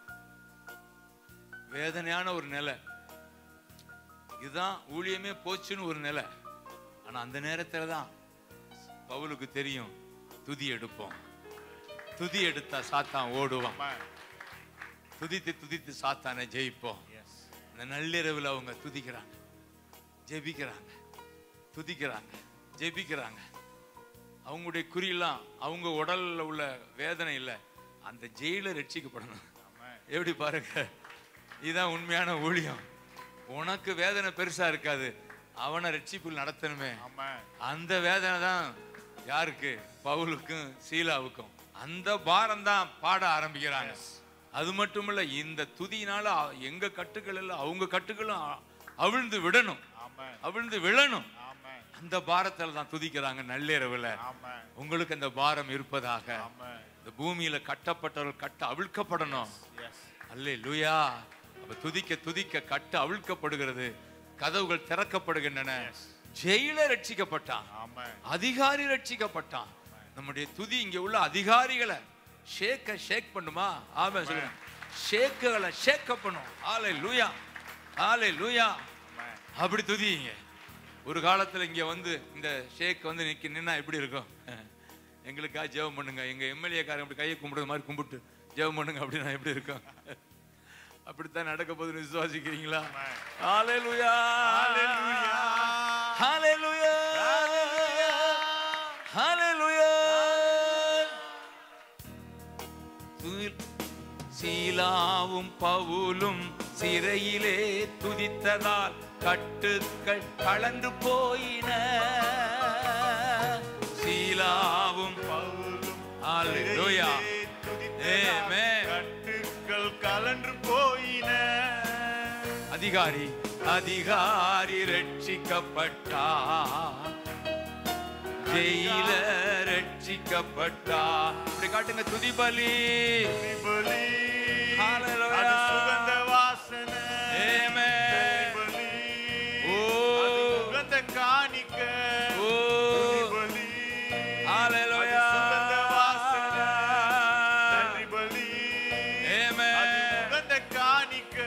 வேதனையான ஒரு நிலை, இதுதான் ஊழியமே போச்சுன்னு ஒரு நிலை. ஆனா அந்த நேரத்துல தான் பவுலுக்கு தெரியும், துதி எடுப்போம். துதி எடுத்தா சாத்தான் ஓடுவான். துதித்து துதித்து சாத்தானை ஜெயிப்போம். இந்த நள்ளிரவில் அவங்க துதிக்கிறாங்க, ஜெபிக்கிறாங்க, துதிக்கிறாங்க, ஜெபிக்கிறாங்க. அவங்களுடைய குறியெல்லாம் அவங்க உடல்ல உள்ள வேதனை இல்லை, அந்த ஜெயில ரட்சிக்கப்படணும். எப்படி பாருங்க, இதுதான் உண்மையான ஊழியம். உனக்கு வேதனை பெருசா இருக்காது, அவனை ரட்சிப்புள் நடத்தணுமே. அந்த வேதனை தான் யாருக்கு? பவுலுக்கும் சீலாவுக்கும். அந்த பாரம் தான் பாட ஆரம்பிக்கிறாங்க. அது மட்டும் இல்ல, இந்த துதியினால எங்க கட்டுக்கள் இல்ல, அவங்க கட்டுக்களும் அவிழ்ந்து விடணும், அவிழ்ந்து விழணும். அந்த பாரத்தில் தான் துதிக்கிறாங்க நள்ளிரவுல. உங்களுக்கு அந்த பாரம் இருப்பதாக. இந்த பூமியில கட்டப்பட்டவர்கள் கட்ட அவிழ்க்கப்படணும். அல்லேலூயா. அப்ப துதிக்க துதிக்க கட்டு அவிழ்க்கப்படுகிறது, கதவுகள் திறக்கப்படுகின்றன. ஜெயில ரட்சிக்கப்பட்டான், அதிகாரி ரட்சிக்கப்பட்டான். நம்முடைய துதி இங்க உள்ள அதிகாரிகளை ஷேக் பண்ணுமா? ஆமென் சொல்லுங்க. ஷேக்குகளை ஷேக் பண்ணும். அல்லேலூயா, அல்லேலூயா. அப்படி துதிங்க. ஒரு காலத்துல இங்க வந்து இந்த ஷேக் வந்து நின்னா எப்படி இருக்கும்? எங்களுக்காக ஜெபம் பண்ணுங்க, எங்க எம்எல்ஏ காரங்க அப்படி கையை கும்பிடுற மாதிரி கும்பிட்டு ஜெபம் பண்ணுங்க அப்படின்னா எப்படி இருக்கும்? அப்படித்தான் நடக்க போகுதுன்னு விசுவாசிக்கிறீங்களா? ஹல்லேலூயா, ஹல்லேலூயா, ஹல்லேலூயா, ஹல்லேலூயா. சீலாவும் பவுலும் சிறையிலே துதித்ததால் கட்டுக்கள் கலந்து போயின. சீலாவும் பவுலும் ஹல்லேலூயா, ஆமென், கட்டுக்கள் கலன்று போயின. அதிகாரி அதிகாரி ரட்சிக்கப்பட்டார், ஜெயில ரட்சிக்கப்பட்டார். இப்படி காட்டுங்க. துதி பலி, பலி ஹல்லேலூயா. அது சுகந்த வாசனை. ஆமென். பலி ஓ அது சுகந்த காணிக்க. ஓ பலி ஹல்லேலூயா. அது சுகந்த வாசனை. நன்றி பலி ஆமென். அது சுகந்த காணிக்க.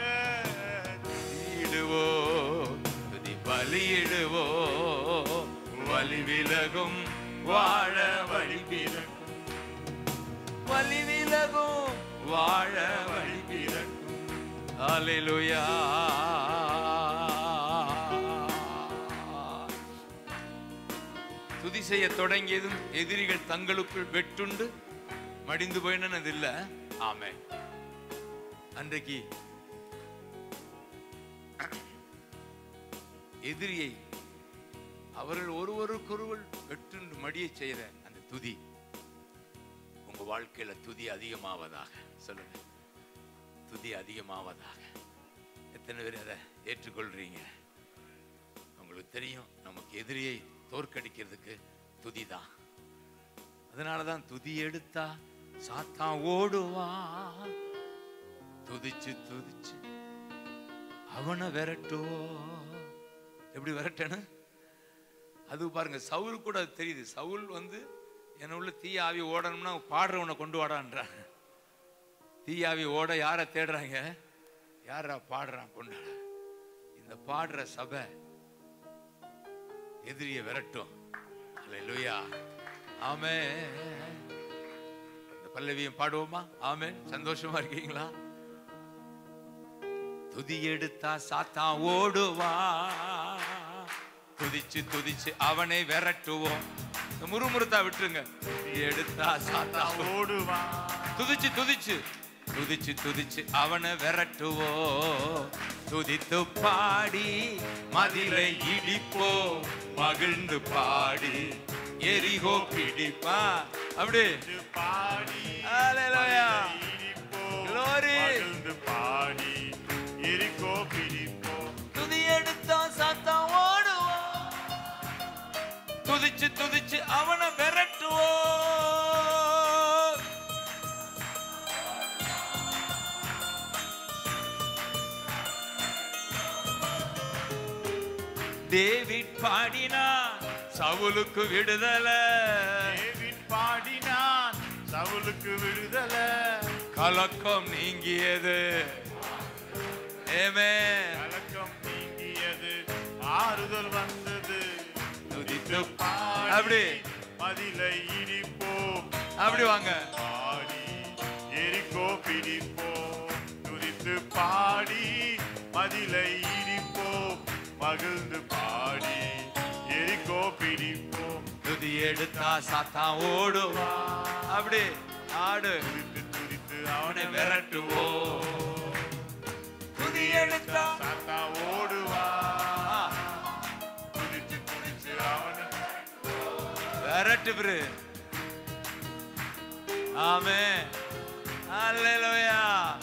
இடுவோ துதி பலியிடுவோ, வலி விலகும் வாழ வழி பிறக்கும். வலி விலகும் வாழ வழி பிறக்கும். ஹல்லேலூயா. துதி செய்ய தொடங்கியதும் எதிரிகள் தங்களுக்குள் வெட்டுண்டு மடிந்து போயினது இல்ல. ஆமென். அன்றைக்கு எதிரியை அவர்கள் ஒருவருக்கொருவர் வெட்டுண்டு மடிய செய்த அந்த துதி உங்க வாழ்க்கையில துதி அதிகமாவதாக. சொல்லுங்க, துதி அதிகமாவதாக. எத்தனை பேர் அதை ஏற்றுக்கொள்றீங்க? உங்களுக்கு தெரியும், நமக்கு எதிரியை தோற்கடிக்கிறதுக்கு துதிதான். அதனாலதான் துதி எடுத்தா சாத்தான் ஓடுவான். துதிச்சு துதிச்சு அவனை விரட்டுவோம். எப்படி விரட்டணும்? அது பாருங்க, சவுல் கூட அது தெரியுது. சவுல் என்ன உள்ள தீயாவி ஓடணும்னா பாடுறவனை கொண்டு வாடான்றான். தீயாவி ஓட யாரை தேடுறாங்க? யாரா பாடுறான் கொண்டாட. இந்த பாடுற சபை எதிரியை விரட்டும். அல்லேலூயா, ஆமென். இந்த பல்லவியும் பாடுவோமா? ஆமென். சந்தோஷமா இருக்கீங்களா? துதி எடுத்தா சாத்தான் ஓடுவா, துதிச்சு துதிச்சு அவனை விரட்டுவோம். முறுமுறுத்தா விட்டுருங்க. துதி எடுத்தா சாத்தான் ஓடுவா, துதிச்சு துதிச்சு துதிச்சு துதிச்சு அவனை விரட்டுவோம். துதித்து பாடி மதிலை இடிப்போ, மகிழ்ந்து பாடி எரிகோ பிடிப்பா. அப்படி பாடி ஹல்லேலூயா, glory, மகிழ்ந்து பாடி எரிகோ பிடிப்போ. துதி எடுத்தா சாத்தான் ஓடுவோம், துதிச்சு துதிச்சு அவனை விரட்டுவோம். டேவிட் பாடினான் சவுலுக்கு விடுதலை. டேவிட் பாடினான் சவுலுக்கு விடுதலை. கலக்கம் நீங்கியது. ஆமென். கலக்கம் நீங்கியது, ஆறுதல் வந்தது. துதித்து பாடி அப்படி மதிலை இடிப்போம். அப்படி வாங்க. பாடி எரிகோ பிடிப்போம். துதித்து பாடி மதிலை இடிப்போம், மகிழ்ந்து பாடி எரிகோ பிடிப்போம். துதி எடுத்தா சாத்தான் ஓடுவா. அப்படி ஆடு. துதித்து துதித்து அவனை விரட்டுவோம். துதி எடுத்தா சாத்தான் ஓடுவா, துதிச்சு துதிச்சு அவனை விரட்டு பிரு. ஆமென். அல்லேலூயா.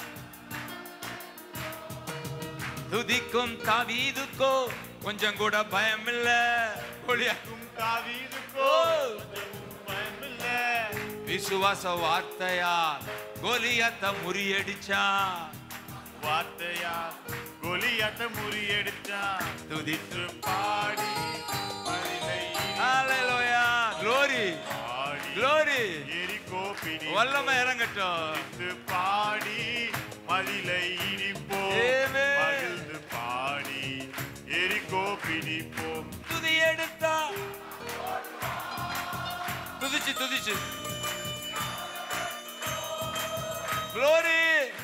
துதிக்கும் தாவீதுக்கோ கொஞ்சம் கூட பயம் இல்ல. கொலியாக்கும் தாவீதுக்கோ பயம் இல்ல. விசுவாச வார்த்தையால் கோலியாத்தை முறியடிச்சான். வார்த்தையால் கோலியாத்தை முறியடிச்சான். துதித்து பாடி ஹல்லேலூயா, glory, glory, எரிகோ பிடி வல்லமை இறங்கட்டும். துதித்து பாடி மதிலை இடிப்போம், மகிழ்ந்து பாடி எரிகோ பிடிப்போம். துதி எடுத்தா துதிச்சு துதிச்சு glory.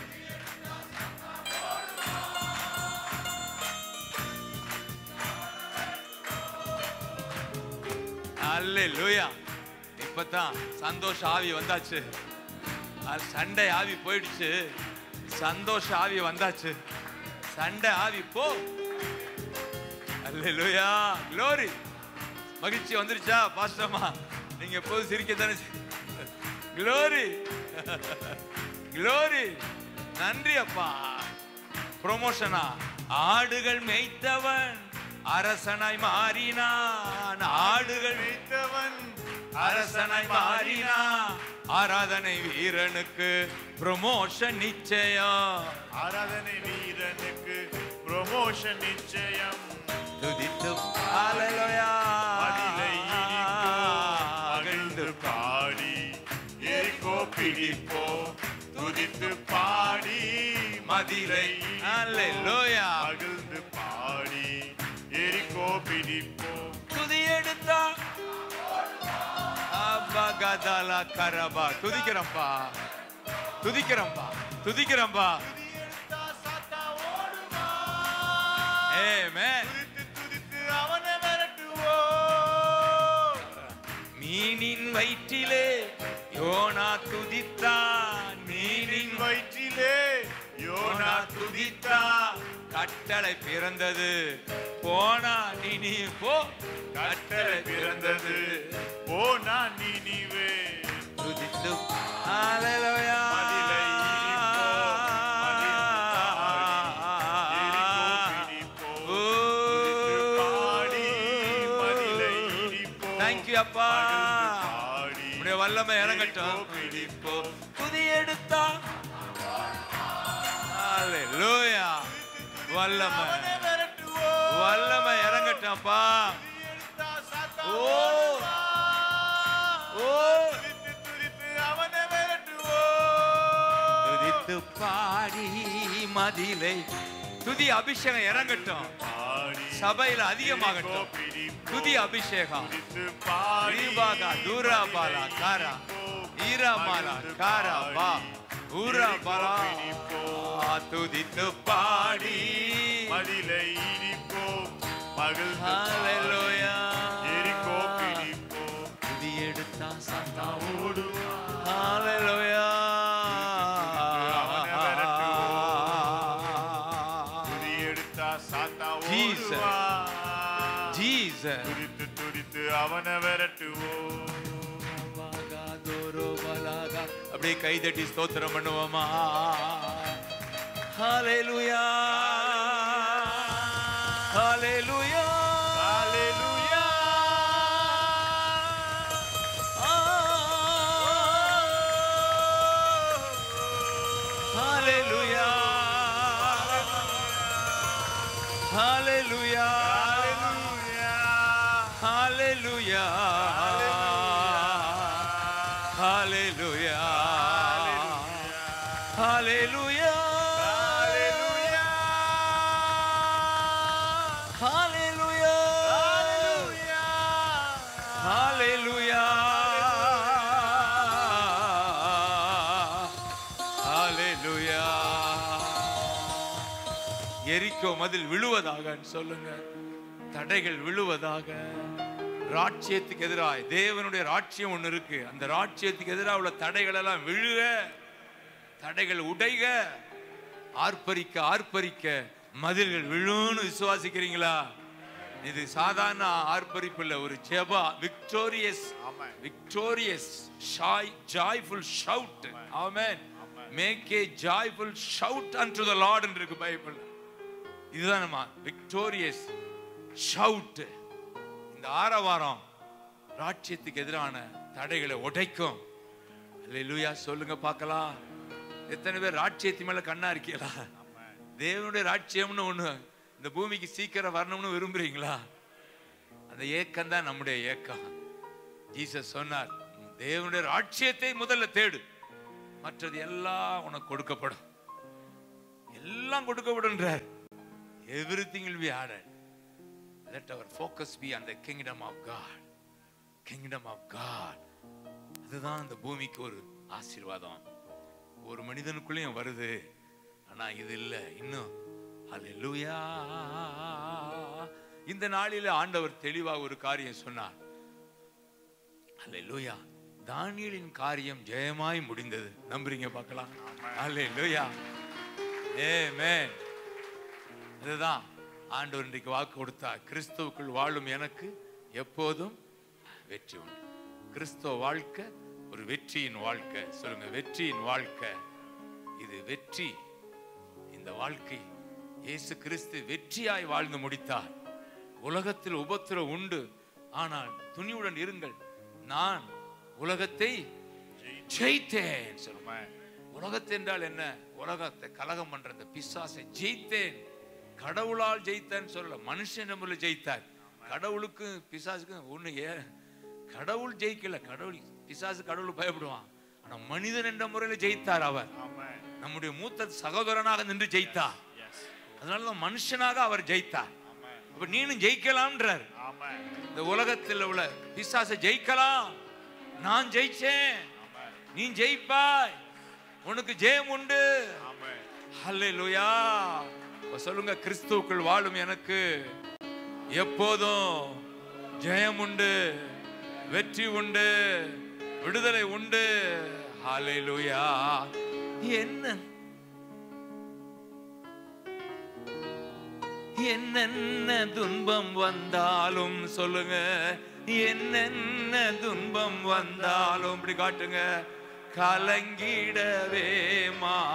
அல்லேலூயா. இப்பதான் சந்தோஷ ஆவி வந்தாச்சு. சண்டை ஆவி போயிடுச்சு, சந்தோஷ ஆவி வந்தாச்சு. சண்டை ஆவி போ. அல்லேலூயா, glory. மகிழ்ச்சி வந்துருச்சா பாஸ்டர்மா? நீங்க எப்போது சிரிக்க தானே. glory, glory. நன்றி அப்பா. ப்ரொமோஷனா? ஆடுகள் மேய்த்தவன் அரசனாய் மாறினான். ஆடுகள் மேய்த்தவன் அரசனாய் மாறினான். ஆராதனை வீரனுக்கு ப்ரமோஷன் நிச்சயம். ஆராதனை வீரனுக்கு ப்ரமோஷன் நிச்சயம். துதித்து ஹல்லேலூயா மதிலை இடிப்போம், மகிழ்ந்து பாடி எரிகோ பிடிப்போம். துதித்து பாடி மதிலை ஹல்லேலூயா மகிழ்ந்து பாடி எரிகோ பிடிப்போம். துதி எடுத்தா அபகதல கரபா. துதிக்கிறம்பா, துதிக்கிறம்பா, துதிக்கிறம்பா. ஆமென். துதித்து அவனை விரட்டுவோம். மீனின் வயிற்றிலே யோனா துதித்தான். மீனின் வயிற்றிலே யோனா துதித்தான். கட்டளை பிறந்தது, போனா நீ போ. கட்டளை பிறந்தது, போனா நீவே. துதித்து ஹல்லேலூயா மதிலை இடிப்போம், மகிழ்ந்து பாடி எரிகோ அப்பா. உடைய வல்லமை இறங்கட்டும். துதி எடுத்தா ஹalleluya. வல்லமை வல்லமை இறங்கட்டும் அப்பா. ஓ ஓ துதித்து பாடி மதிலை துதி அபிஷேகம் இறங்கட்டும். சபையில் அதிகமாகட்டும் துதி அபிஷேகம். தூரா பாலா காரா ஈரா மாலா காரா பா ஊரா பாலா துதித்து பாடி மதிலை இடிப்போம் மகிழ் ஹalleluya. எரிகோ பிடிப்போம் துதி எடுத்தா சாத்தா ஓடுவா ஹalleluya. துதி எடுத்தா சாத்தா Jesus. ஓடுவா Jesus. துதித்து துதித்து அவனை விரட்டுவோம். அப்படியே கைதட்டி ஸ்தோத்திரம் பண்ணுவோமா. ஹalleluya ஹalleluya ஹalleluya ஹalleluya ஹalleluya ஹalleluya ஹalleluya ஹalleluya ஹalleluya ஹalleluya ஹalleluya. எரிக்கோ மதில் விழுவதாக சொல்லுங்க. தடைகள் விழுவதாக. ராட்சியத்துக்கு எதிராக தேவனுடைய ராட்சியம் ஒண்ணு இருக்கு. அந்த ராட்சியத்துக்கு எதிராக உள்ள தடைகள் எல்லாம் விழுக, தடைகள் உடைக, ஆர்ப்பரிக்க ஆர்ப்பரிக்க மதில்கள் விழுன்னு விசுவாசிக்கிறீங்களா? இது சாதாரண ஆர்ப்பரிப்பு இல்ல, ஒரு ஜெபா. Victorious victorious joyful shout. Amen. Make a joyful shout unto the Lord என்று இருக்கு பைபிள். இதுதான் நம்ம விக்டோரியஸ் ஷவுட். இந்த ஆரவாரம் ராட்சியத்துக்கு எதிரான தடைகளை உடைக்கும். அல்லேலூயா சொல்லுங்க பார்க்கலாம். எத்தனை பேர் ராட்சியத்து மேல கண்ணா இருக்கீங்களா? தேவனுடைய ராட்சியம்னு ஒண்ணு இந்த பூமிக்கு சீக்கிரம் வரணும்னு விரும்புறீங்களா? அந்த ஏக்கம் தான் நம்முடைய ஏக்கம். ஜீசஸ் சொன்னார், தேவனுடைய ராட்சியத்தை முதல்ல தேடு, மற்றது எல்லாம் உனக்கு கொடுக்கப்படும். எல்லாம் கொடுக்கப்படுன்றார். Everything will be added. Let our focus be on the kingdom of God. Kingdom of God. அதுதான் இந்த பூமிக்கு ஒரு ஆசீர்வாதம். ஒரு மனிதனுக்குள்ளேயும் வருது, ஆனா இது இல்ல இன்னும். ஹல்லேலூயா. இந்த நாளில ஆண்டவர் தெளிவாக ஒரு காரியம் சொன்னார். ஹல்லேலூயா. தானியேலின் காரியம் ஜெயமாய் முடிந்தது. நம்புறீங்க பார்க்கலாம்? ஹல்லேலூயா. ஆமென். இதுதான் ஆண்டவர் இன்றைக்கு வாக்கு கொடுத்தார். கிறிஸ்துவுக்குள் வாழும் எனக்கு எப்போதும் வெற்றி உண்டு. கிறிஸ்துவ வாழ்க்கை ஒரு வெற்றியின் வாழ்க்கை. சொல்லுங்க, வெற்றியின் வாழ்க்கை. இது வெற்றி. இந்த வாழ்க்கை இயேசு கிறிஸ்து வெற்றியாய் வாழ்ந்து முடித்தார். உலகத்தில் உபத்திரம் உண்டு, ஆனால் துணிவுடன் இருங்கள், நான் உலகத்தை ஜெயித்தேன். சொல்லுங்க, உலகத்தை என்றால் என்ன? உலகத்தை கலகம் பண்ற அந்த பிசாசை ஜெயித்தேன். கடவுளால் ஜெயித்தேன்னு சொல்ல, மனுஷன் மூலம் ஜெயித்தார். கடவுளுக்கு பிசாசுக்கு ஒண்ணு. கடவுள் ஜெயிக்கல. கடவுள் பிசாசு கடவுள் பயப்படுவான். ஆனா மனிதன் என்ற முறையில் ஜெயித்தார். அவர் நம்முடைய மூத்த சகோதரனாக நின்று ஜெயித்தார். அதனாலதான் மனுஷனாக அவர் ஜெயித்தார். அப்ப நீனும் ஜெயிக்கலாம்ன்றார். இந்த உலகத்தில் உள்ள பிசாசை ஜெயிக்கலாம். நான் ஜெயிச்சேன், நீ ஜெயிப்பாய், உனக்கு ஜெயம் உண்டு. ஹல்லேலூயா. சொல்லுங்க, கிறிஸ்துவுக்குள் வாழும் எனக்கு எப்போதும் ஜெயம் உண்டு, வெற்றி உண்டு, விடுதலை உண்டு. ஹல்லேலூயா. என்னென்ன துன்பம் வந்தாலும் சொல்லுங்க, என்னென்ன துன்பம் வந்தாலும் இப்படி காட்டுங்க, கலங்கிடவே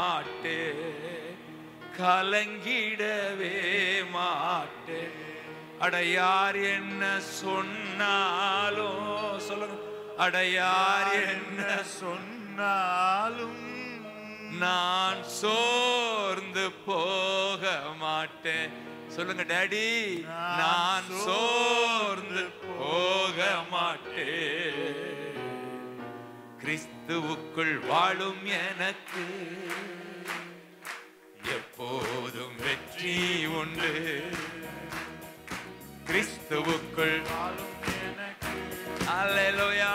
மாட்டேன், கலங்கிடவே மாட்டேன். அட யார் என்ன சொன்னாலும் சொல்லுங்க, அட யார் என்ன சொன்னாலும் நான் சோர்ந்து போக மாட்டேன். சொல்லுங்க டாடி, நான் சோர்ந்து போக மாட்டேன். கிறிஸ்துவுக்குள் வாழும் எனக்கு எப்போதும் வெற்றி உண்டு. கிறிஸ்துவுக்குள் வாழும் எனக்கு அல்லேலூயா.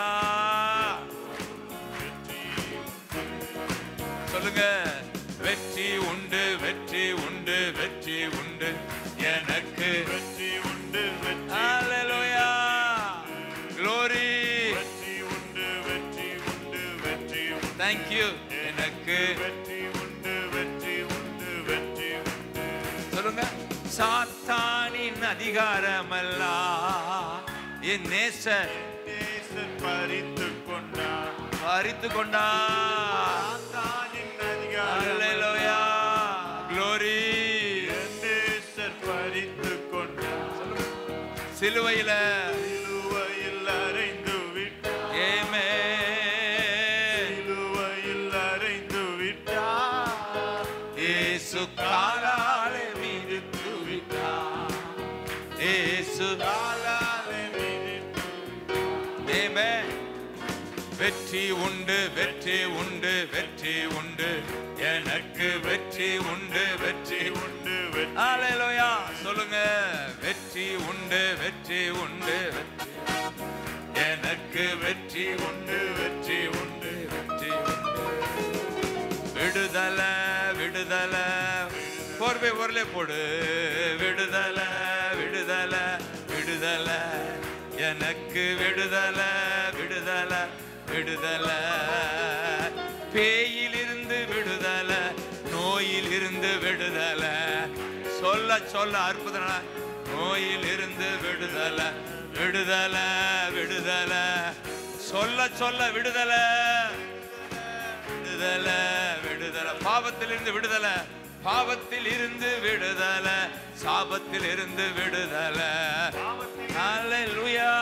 சொல்லுங்க, வெற்றி உண்டு, வெற்றி உண்டு, வெற்றி உண்டு எனக்கு, வெற்றி உண்டு, வெற்றி அல்லேலூயா. க்ளோரி, வெற்றி உண்டு, வெற்றி உண்டு, வெற்றி உண்டு. Thank you. எனக்கு வெற்றி உண்டு, வெற்றி உண்டு, வெற்றி உண்டு. சொல்லுங்க, சாத்தானின் அதிகாரமெல்லாம் என் நேசர் பறித்துக் கொண்டார், பறித்துக் கொண்டார். சாத்தானின் அதிகாரம் அல்லேலூயா. க்ளோரி, நேசர் பறித்துக் கொண்டார். சிலுவையில சிலுவையில் அறைந்து விட்டார், ஆமென். சிலுவையில் அறைந்து விட்டார். இயேசு காலாலே மிதித்து விட்டார். இயேசு காலாலே மிதித்து ஆமென். வெற்றி உண்டு, வெற்றி உண்டு, வெற்றி உண்டு எனக்கு, வெற்றி உண்டு, வெற்றி உண்டு, வெற்றி அல்லேலூயா. சொல்லுங்க, வெற்றி உண்டு, வெற்றி உண்டு, வெற்றி எனக்கு, வெற்றி உண்டு, வெற்றி உண்டு, வெற்றி உண்டு. விடுதலை, விடுதலை, போர்வை ஒருலே போடு. விடுதலை, விடுதலை, விடுதலை எனக்கு, விடுதலை, விடுதலை, விடுதலை. பேயிலிருந்து விடுதலை, நோயில் இருந்து விடுதலை. சொல்ல சொல்ல அற்புதம். நோயில் இருந்து விடுதலை, விடுதலை, விடுதலை. சொல்ல சொல்ல விடுதலை, விடுதலை, விடுதலை. பாவத்திலிருந்து விடுதலை, பாவத்தில் இருந்து விடுதலை, சாபத்தில் இருந்து விடுதலை. அல்லேலூயா.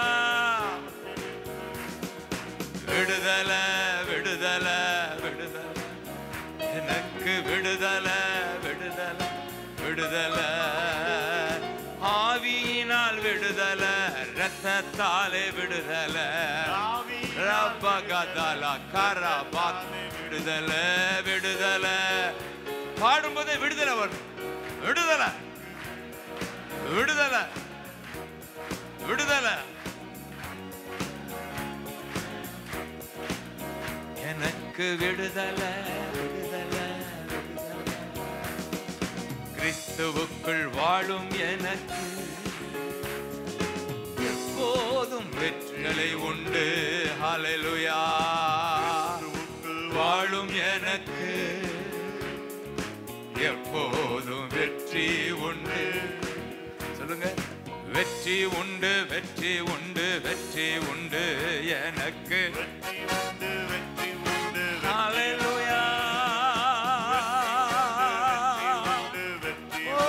விடுதலை, விடுதலை, விடுதலை எனக்கு, விடுதலை, விடுதலை, விடுதலை. ஆவியினால் விடுதலை, இரத்தத்தாலே விடுதலை. ரபகதலா கரபாத் விடுதலை, விடுதலை. பாடும்போதே விடுதலை வரும். விடுதலை, விடுதலை, விடுதலை. எனக்கு விடுதலை, விடுதலை, விடுதலை. கிறிஸ்துவுக்குள் வாழும் எனக்கு எப்போதும் வெற்றிகளை உண்டு. ஹல்லேலூயா. வாழும் எனக்கு எப்போதும் வெற்றி உண்டு. சொல்லுங்க, வெற்றி உண்டு, வெற்றி உண்டு, வெற்றி உண்டு எனக்கு. வெற்றி உண்டு, வெற்றி உண்டு, ஹல்லேலூயா. வெற்றி உண்டு, வெற்றி ஓ!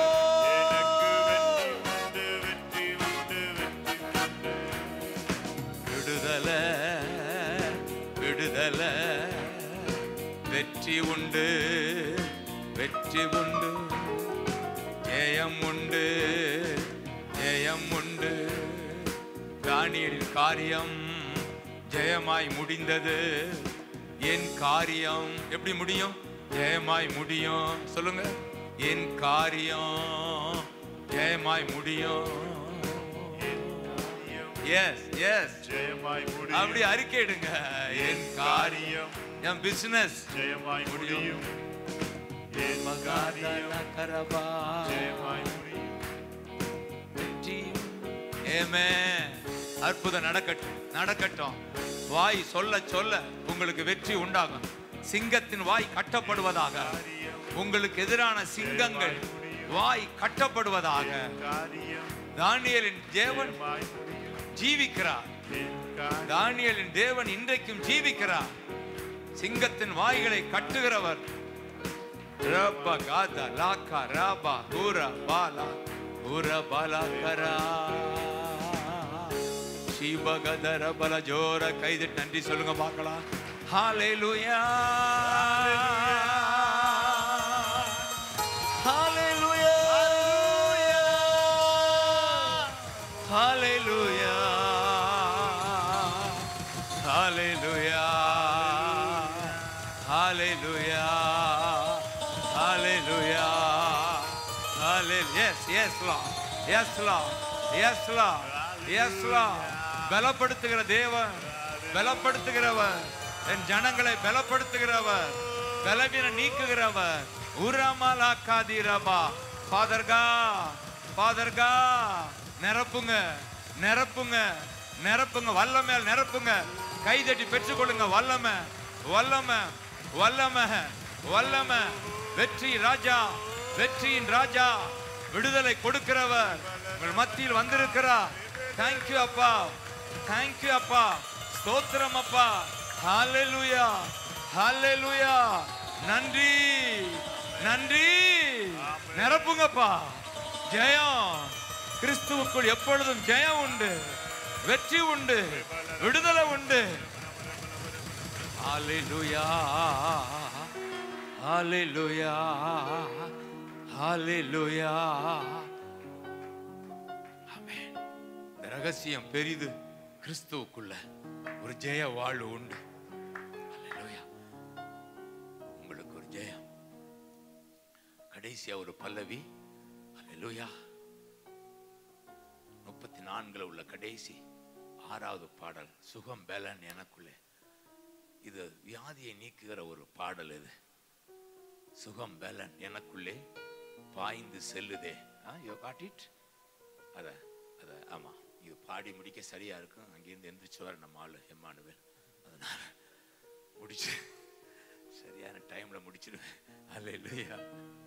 உண்டு, வெற்றி உண்டு, வெற்றி உண்டு. விடுதலை, விடுதலை, வெற்றி உண்டு, வெற்றி உண்டு, ஜெயம் உண்டு, ஜெயம் உண்டு. தானியேலின் காரியம் ஜெயமாய் முடிந்தது. என் காரியம் எப்படி முடியும்? ஜெயமாய் முடியும். சொல்லுங்க, என் காரியம் ஜெயமாய் முடியும். எஸ் எஸ், ஜெயமாய் முடியும். அப்படி அறிக்கையிடுங்க. என் காரியம், என் பிசினஸ் ஜெயமாய் முடியும். என் காரியம் ஜெயமாய் முடியும். ஆமென். அற்புதம் நடக்கட்டும், நடக்கட்டும். வாய் சொல்ல சொல்ல உங்களுக்கு வெற்றி உண்டாகும். சிங்கத்தின் வாய் கட்டப்படுவதாக. உங்களுக்கு எதிரான சிங்கங்கள் வாய் கட்டப்படுவதாக. காரியம் தானியேலின் தேவன் ஜெயமாய் முடியும். ஜீவிக்கிறார். என் காரியம் தானியேலின் தேவன் இன்றைக்கும் ஜீவிக்கிறார். சிங்கத்தின் வாய்களை கட்டுகிறவர். ரப்ப காதா லாக்கா ராபா கூரா பாலா உரபலகரா சிவகதர பல ஜோர கைதட்டி நன்றி சொல்லுங்க பார்க்கலாம். ஹalleluya ஹalleluya ஹalleluya ஹalleluya ஹalleluya ஹalleluya ஹalleluya. yes yes lord yes lord yes lord yes lord. பலப்படுத்துகிற தேவன், பலப்படுத்துகிறவர், என் ஜனங்களை பலப்படுத்துகிறவர், பலவீன நீக்குகிறவர். உரமலா காதிரபா. ஃபாதர்கா ஃபாதர்கா நிரப்புங்க நிரப்புங்க நிரப்புங்க, வல்லமேல் நிரப்புங்க. கைதட்டி பெற்றுக்கொள்ளுங்க. வல்லமை வல்லமை வல்லமை வல்லமை. வெற்றி ராஜா, வெற்றியின் ராஜா, விடுதலை கொடுக்கிறவர் உங்கள் மத்தியில் வந்திருக்கிறார். தேங்க்யூ அப்பா, தேங்க்யூ அப்பா, ஸ்தோத்திரம் அப்பா. ஹalleluya ஹalleluya. நன்றி நன்றி. நிரப்புங்கப்பா. ஜெயம் கிறிஸ்துவுக்குள் எப்பொழுதும் ஜெயம் உண்டு, வெற்றி உண்டு, விடுதலை உண்டு. ஹalleluya ஹalleluya ஹalleluya. ஆமென். இந்த ரகசியம் பெரிது. கிறிஸ்துவுக்குள்ள ஒரு ஜெய வாழ்வு உண்டு. ஹalleluya. உங்களுக்கு ஒரு ஜெயம். கடைசியா ஒரு பல்லவி. ஹalleluya. 34 உள்ள கடைசி 6வது பாடல். சுகம் பலன் எனக்குள்ளே. இது வியாதியை நீக்குகிற ஒரு பாடல். இது சுகம் பலன் எனக்குள்ளே பாய்ந்து செல்லுதே. You got it. அத அத ஆமா, இது பாடி முடிக்க சரியா இருக்கும். அங்கிருந்து எந்திரிச்சுவார் நம்ம ஆளு எம்மானுவேல். அதனால முடிச்சு சரியான டைம்ல முடிச்சிடுவேன். ஹalleluya.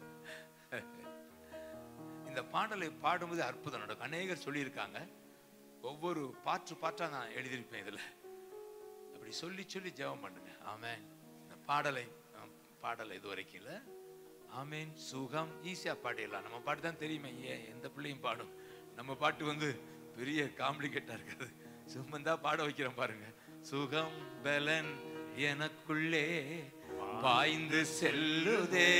இந்த பாடலை பாடும்போது அற்புதம் நடக்கும். அநேகர் சொல்லியிருக்காங்க. ஒவ்வொரு பாட்டா நான் எழுதியிருப்பேன் இதுல. அப்படி சொல்லி சொல்லி ஜெபம் பண்ணுங்க. ஆமென். இந்த பாடலை இது வரைக்கும் இல்ல. ஆமென். சுகம் ஈஸியா பாடிடலாம். நம்ம பாட்டு தான் தெரியுமே. ஏன் எந்த பிள்ளையும் பாடும். நம்ம பாட்டு பெரிய காம்ப்ளிகேட்டா இருக்காது. சும்மந்தா பாட வைக்கிறோம் பாருங்க. சுகம் பலன் எனக்குள்ளே பாய்ந்து செல்லுதே,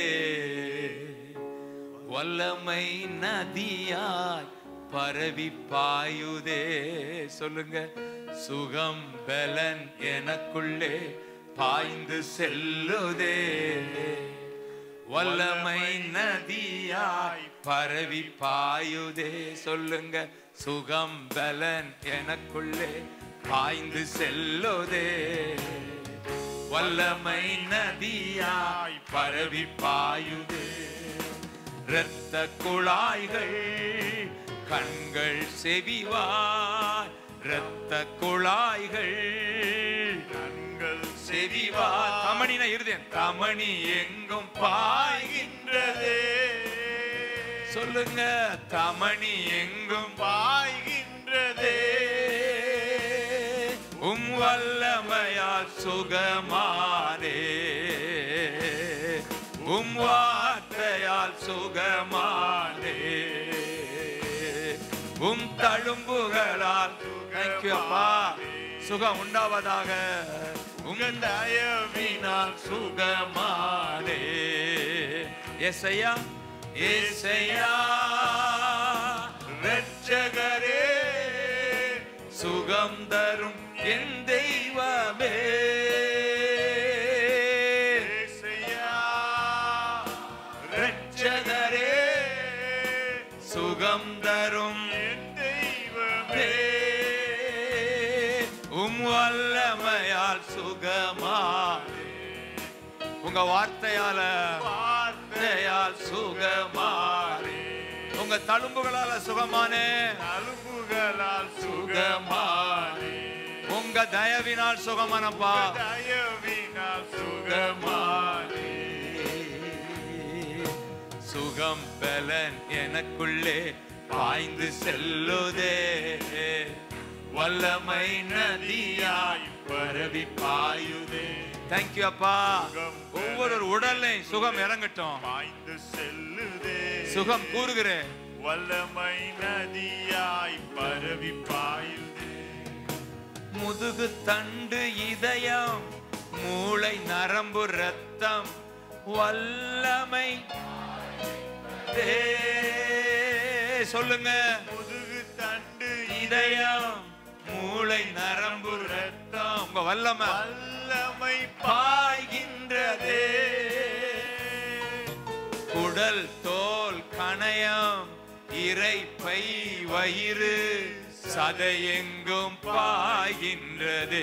வல்லமை நதியாய் பரவி பாயுதே. சொல்லுங்க. சுகம் பலன் எனக்குள்ளே பாய்ந்து செல்லுதே, வல்லமை நதியாய் பரவி பாயுதே. சொல்லுங்க. சுகம் பலன் எனக்குள்ளே பாய்ந்து செல்லுதே, வல்லமை நதியாய் பரவி பாயுதே. இரத்த குழாய்கள் கண்கள் செவிவாய், இரத்த குழாய்கள் கண்கள் செவிவாய். தமணினா இருதயம். தமணி எங்கும் பாய்கின்றதே. சொல்லுங்க. தமணி எங்கும் பாய்கின்றதே, வல்லமையால் சுகமானே, வார்த்தையால் சுகமானே, தழும்புகளால் சுகம் உண்டாவதாக, உங்கள் தயவினால் சுகமானே. ஏசையா ஏசையா இரட்சகரே, சுகம் தரும் என் தெய்வமே. ஏசையா இரட்சகரே, சுகம் தரும் என் தெய்வமே. வல்லமையால் சுகமானே, உங்க வார்த்தையால் சுகமானே, உங்க தழும்புகளால சுகமானே, தழும்புகளால் சுகமானே, உங்க தயவினால் சுகமானப்பா, தயவினால் சுகமானே. சுகம் பலன் எனக்குள்ளே பாய்ந்து செல்லுதே, வல்லமை நதியாய் பரவி பாயுதே. தேங்க்யூ அப்பா. ஒவ்வொரு உடல்லையும் சுகம் இறங்கட்டும். பாய்ந்து செல்லுதே, சுகம் கூறுகிறேன். வல்லமை நதியாய் பரவி பாயுதே. முதுகு தண்டு இதயம் மூளை நரம்பு ரத்தம் வல்லமை சொல்லுங்க. முதுகு தண்டு இதயம் மூளை நரம்பு ரத்தம் உங்க வல்லமை வல்லமை பாய்கின்றதே. குடல் தோல் கணையம் இரைப்பை வயிறு சதையெங்கும் பாய்கின்றதே.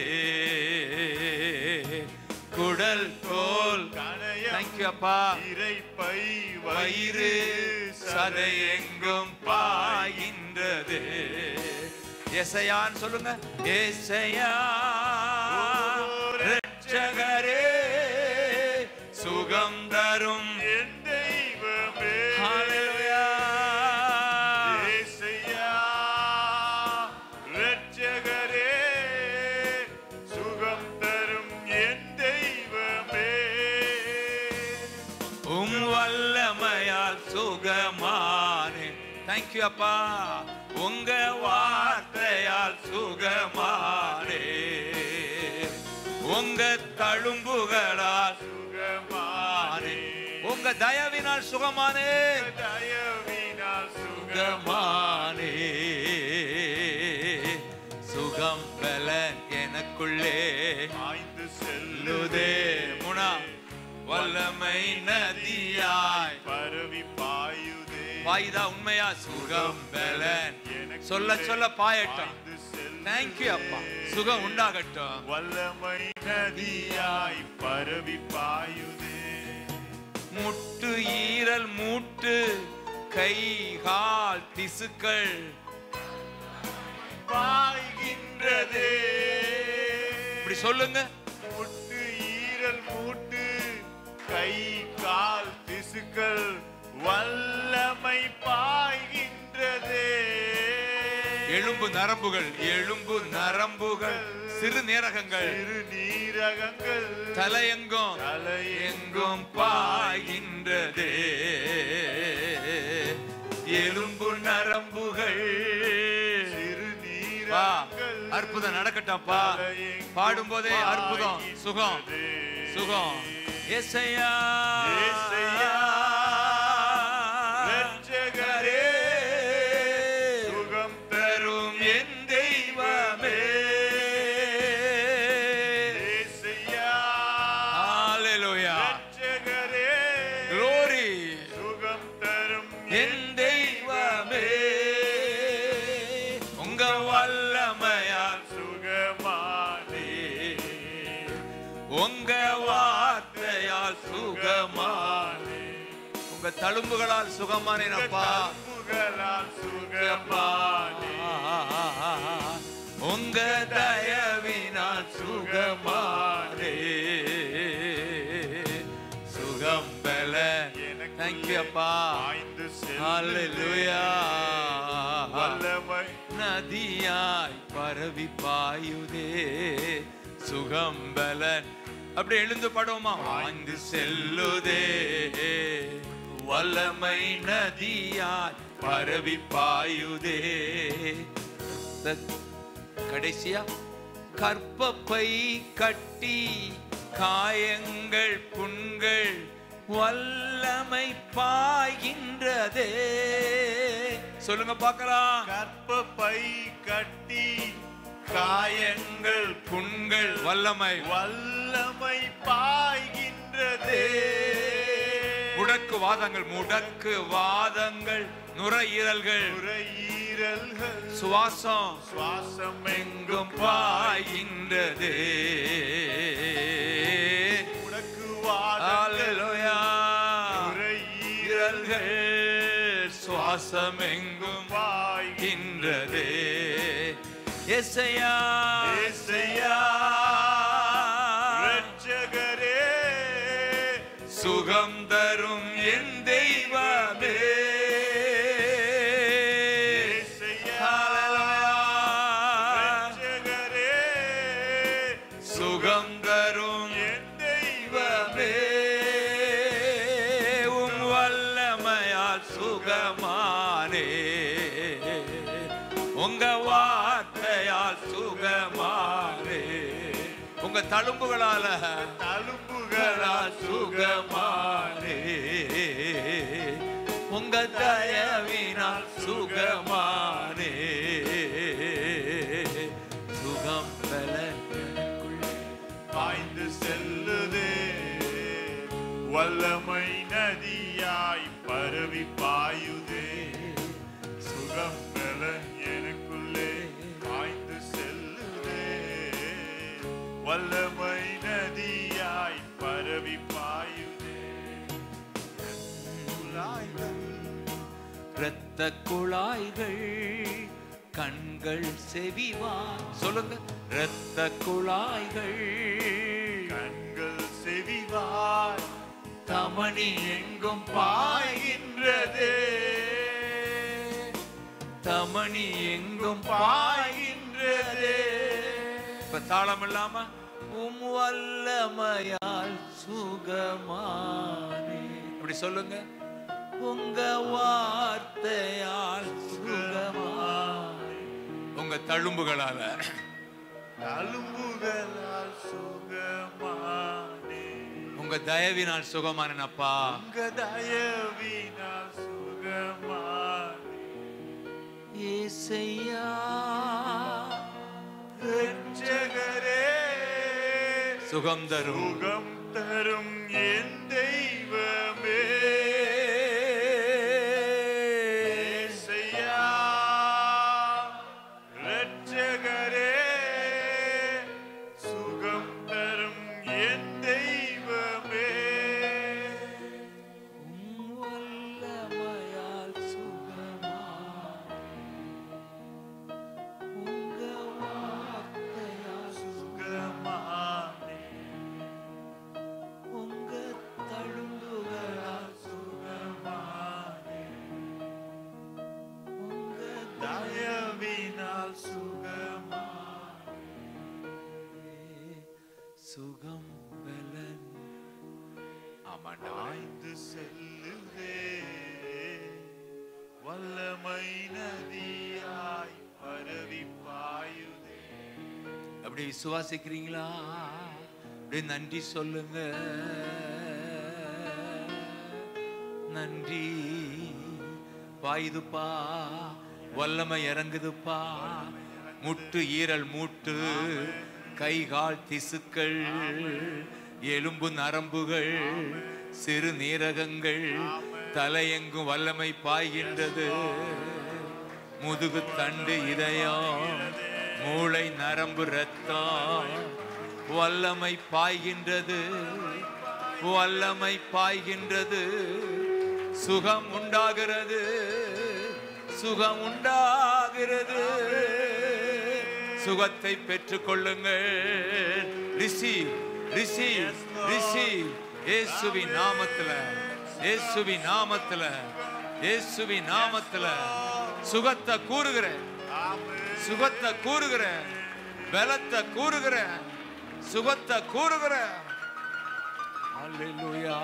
குடல் தோல் கணையம் அப்பா இரைப்பை வயிறு சதையெங்கும் பாய்கின்றதே. ஏசாயான்னு சொல்லுங்க. ஏசாயா இரட்சகரே சுகம் தரும் என் தெய்வமே. ஹல்லேலூயா. ஏசாயா இரட்சகரே சுகம் தரும் என் தெய்வமே. உம் வல்லமையால் சுகமானே. தேங்க்யூ அப்பா. உங்க வார்த்தையால் சுகமானே. உங்க தழும்புகளால் சுகமானே. உங்க தயவினால் சுகமானே. தயவினால் சுகமானே. சுகம் பலன் எனக்குள்ளே பாய்ந்து செல்லுதே. முனா வல்லமை நதியாய் பரவி பாயுதே. பாய்தா உண்மையா? சுகம் பலன் சொல்ல சொல்ல பாயட்டும். தேங்க்யூ அப்பா. சுகம் உண்டாகட்டும். வல்லமை நதியாய் பரவி பாயுதே. முட்டு ஈரல் மூட்டு கை கால் திசுக்கள் பாய்கின்றதே. இப்படி சொல்லுங்க. முட்டு ஈரல் மூட்டு கை கால் திசுக்கள் வல்லமை பாய்கின்றதே. எலும்பு நரம்புகள் சிறுநீரகங்கள் தலையெங்கும் பாய்கின்றதே. எலும்பு நரம்புகள் அற்புதம் நடக்கட்டப்பா. பாடும் போதே அற்புதம் சுகம் சுகம். ஏசாயா சுகம் தரும் என் தெய்வமே. ஹல்லேலூயா. க்ளோரி. சுகம் தரும் என் தெய்வமே. உங்க வல்லமையால் சுகமானே. உங்க வார்த்தையால் சுகமானே. உங்க தழும்புகளால் சுகமானேனப்பா. சுகமானே. உங்க தயவினால் சுகமானே. சுகம் பல. தேங்க்யூ அப்பா. ஹல்லேலூயா. நதியாய் பரவி பாயுதே. சுகம் பலன். அப்படி எழுந்து பாடுவோமா? வாய்ந்து செல்லுதே. வல்லமை நதியாய் பரவி பாயுதே. கடைசியா கற்பப்பை கட்டி காயங்கள் புண்கள் வல்லமை பாய்கின்றதே. சொல்லுங்க பார்க்கலாம். கற்பப்பை கட்டி காயங்கள் புண்கள் வல்லமை பாய்கின்றதே. முடக்கு வாதங்கள் நுரையீரல்கள் சுவாசம் எங்கும் பாய்கின்றதே. ஹல்லேலூயா. நுரையீரல்கள் சுவாசம் எங்கும் பாய்கின்றதே. ஏசாயா இரட்சகரே சுகம் தரும் என் தெய்வமே. இரட்சகரே சுகம் தரும் என் தெய்வமே. உம் வல்லமையால் சுகமானே. தழும்புகளால சுகமானே, உங்க தயவினால் சுகமானே. சுகம் பலன் எனக்குள்ளே பாய்ந்து செல்லுதே, வல்லமை நதியாய் பரவி பாயுதே. சுகம் பலன் எனக்குள்ளே பாய்ந்து செல்லுதே, வல்லமை நதியாய் பரவி பாயுதே. இரத்த குழாய்கள் கண்கள் செவிவான். சொல்லுங்க. இரத்த குழாய்கள் கண்கள் செவிவாய் தமனி எங்கும் பாய்கின்றதே, தமனி எங்கும் பாய்கின்றதே. இப்ப தாளம் இல்லாம வல்லமையால் சுகமானே. அப்படி சொல்லுங்க. உங்க வார்த்தையால் சுகமானே. உங்க தழும்புகளால தழும்புகளால் சுகமானே, உங்க தயவினால் சுகமானப்பா. உங்க தயவினால் சுகமானே. ஏசையா இரட்சகரே, சுகம் தரும் சுகம் தரும் என் தெய்வமே. ஏசையா இரட்சகரே, சுகம் தரும் என் தெய்வமே. வல்லமையால் சுகமானே. உங்க வார்த்தையால் சுகமானே, உங்க தழும்புகளால் சுகமானே, உங்க தயவினால் சுகமானே. சுகம் பலன். ஆமாண்டவரே. பாய்ந்து செல்லுதே, வல்லமை நதியாய் பரவி பாயுதே. அப்படி விசுவாசிக்கிறீங்களா? அப்படி நன்றி சொல்லுங்க. நன்றி. பாயுதுப்பா, வல்லமை இறங்குதுப்பா. முட்டு ஈரல் மூட்டு, கை கால் திசுக்கள், எலும்பு நரம்புகள், சிறு நீரகங்கள், தலையெங்கும் வல்லமை பாய்கின்றது. முதுகு தண்டு இதயம், மூளை நரம்பு ரத்தம், வல்லமை பாய்கின்றது. வல்லமை பாய்கின்றது. சுகம் உண்டாகிறது. சுகம் உண்டாகிறது. சுகத்தை பெற்றுக் கொள்ளுங்கள். Receive, receive, receive. இயேசுவின் நாமத்துல, இயேசுவின் நாமத்துல, இயேசுவின் நாமத்துல சுகத்தை கூறுகிறேன். சுகத்தை கூறுகிறேன். பலத்தை கூறுகிறேன். சுகத்தை கூறுகிறேன். ஹல்லேலூயா,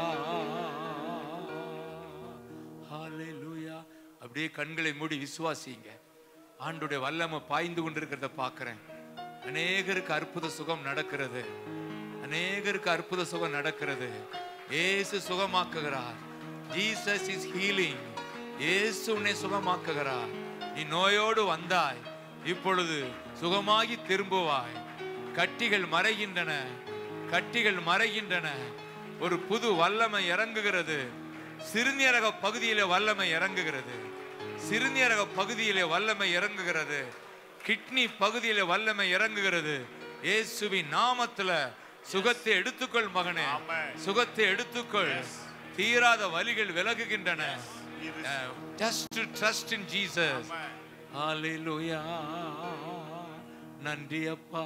ஹல்லேலூயா. அப்படியே கண்களை மூடி விசுவாசிங்க. ஆண்டுடைய வல்லமை பாய்ந்து கொண்டிருக்கிறத பார்க்கிறேன். அநேகருக்கு அற்புத சுகம் நடக்கிறது. அநேகருக்கு அற்புத சுகம் நடக்கிறது. இயேசு சுகமாக்குகிறார். Jesus is healing. இயேசு உன்னை சுகமாக்குகிறார். நீ நோயோடு வந்தாய், இப்பொழுது சுகமாகி திரும்புவாய். கட்டிகள் மறைகின்றன. கட்டிகள் மறைகின்றன. ஒரு புது வல்லமை இறங்குகிறது. சிறுநீரக பகுதியிலே வல்லமை இறங்குகிறது. சிறுநீரக பகுதியிலே வல்லமை இறங்குகிறது. கிட்னி பகுதியிலே வல்லமை இறங்குகிறது. இயேசுவின் நாமத்துல சுகத்தை எடுத்துக்கொள் மகனே. சுகத்தை எடுத்துக்கொள். தீராத வலிகள் விலகுகின்றன. Just to trust in Jesus. Hallelujah. நன்றி அப்பா,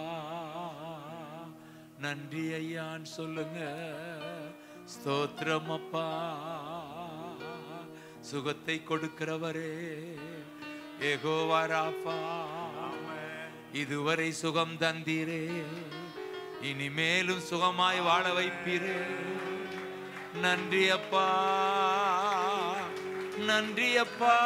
நன்றி ஐயான்னு சொல்லுங்க. ஸ்தோத்திரம் அப்பா. சுகத்தை கொடுக்கிறவரே யெகோவா ராஃபா, இதுவரை சுகம் தந்தீரே, இனிமேலும் சுகமாய் வாழ வைப்பீரே. நன்றி அப்பா, நன்றி அப்பா,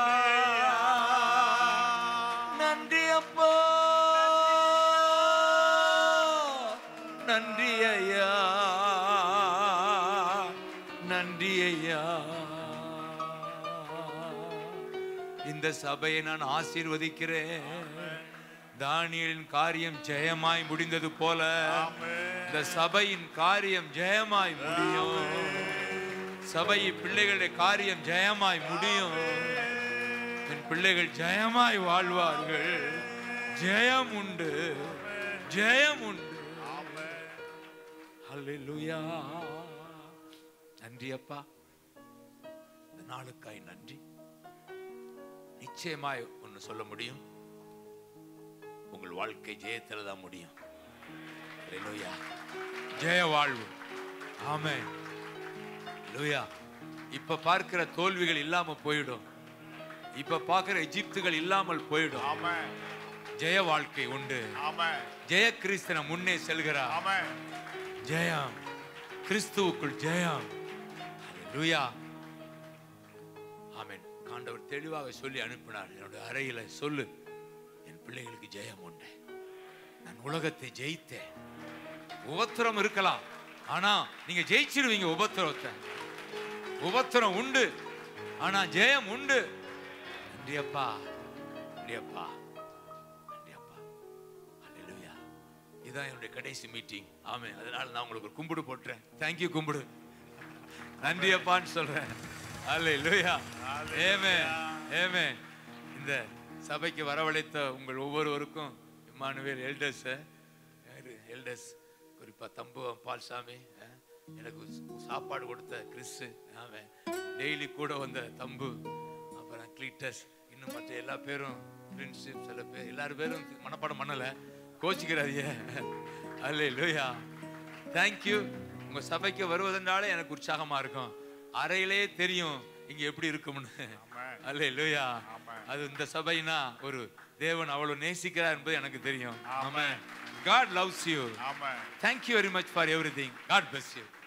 நன்றி அப்பா, நன்றி நன்றி ஐயா. இந்த சபையை நான் ஆசீர்வதிக்கிறேன். தானியேலின் காரியம் ஜெயமாய் முடிந்தது போல இந்த சபையின் காரியம் ஜெயமாய் முடியும். சபை பிள்ளைகளுடைய காரியம் ஜெயமாய் முடியும். என் பிள்ளைகள் ஜெயமாய் வாழ்வார்கள். ஜெயம் உண்டு, ஜெயம் உண்டு. ஹல்லேலூயா. நன்றி அப்பா, இந்த நாளுக்காய் நன்றி. நிச்சயமாய் ஒன்று சொல்ல முடியும், உங்கள் வாழ்க்கை ஜெயத்தில் தான் முடியும். ஹல்லேலூயா. ஜெய வாழ்வு. ஆமென். ஹல்லேலூயா. இப்ப பார்க்கிற தோல்விகள் இல்லாம போயிடும். இப்ப பார்க்கிற எகிப்துகள் இல்லாமல் போயிடும். ஆமென். ஜெய வாழ்க்கை உண்டு. ஆமென். ஜெய கிறிஸ்தன முன்னே செல்கிறார். ஆமென். ஜெயம், கிறிஸ்துவுக்குள் ஜெயம். ஹல்லேலூயா. ஆமென். ஆண்டவர் தெளிவாக சொல்லி அனுப்பினார், என்னுடைய அறையில சொல்லு, என் பிள்ளைகளுக்கு ஜெயம் உண்டு. நான் உலகத்தை ஜெயித்தேன். உபத்திரம் இருக்கலாம், ஆனா நீங்க ஜெயிச்சிருவீங்க. உபத்திரத்தை, உபத்திரம் உண்டு, ஆனா ஜெயம் உண்டு. நன்றி அப்பா, நன்றி அப்பா, நன்றி அப்பா. ஹல்லேலூயா. இதுதான் என்னுடைய கடைசி மீட்டிங். ஆமென். அதனால நான் உங்களுக்கு ஒரு கும்பிடு போட்டுறேன். தேங்க்யூ கும்பிடு. நன்றி அப்பான்னு சொல்றேன். ஹல்லேலூயா. ஆமென், ஆமென். இந்த சபைக்கு வரவழைத்த உங்கள் ஒவ்வொருவருக்கும் இம்மானுவேல் எல்டர்ஸ், குறிப்பா தம்பு பால்சாமி, எனக்கு சாப்பாடு கொடுத்த கிறிஸ், ஆமென், டெய்லி கூட வந்த தம்பு, அப்புறம் கிளீட்டஸ், இன்னும் மற்ற எல்லா பேரும், ஃப்ரெண்ட்ஷிப், சில பேர், எல்லாரும் பேரும் மனப்பாடம் பண்ணல, கோச்சிக்கிறாதீங்க. ஹல்லேலூயா. தேங்க்யூ. உங்க சபைக்கு வருவதனால எனக்கு உற்சாகமா இருக்கும். அறையிலே தெரியும் இங்க எப்படி இருக்கும்னு. ஹல்லேலூயா. அது இந்த சபைனா ஒரு தேவன் அவ்வளவு நேசிக்கிறார் என்பது எனக்கு தெரியும். ஆமென். God loves you. Thank you very much for everything. God bless you.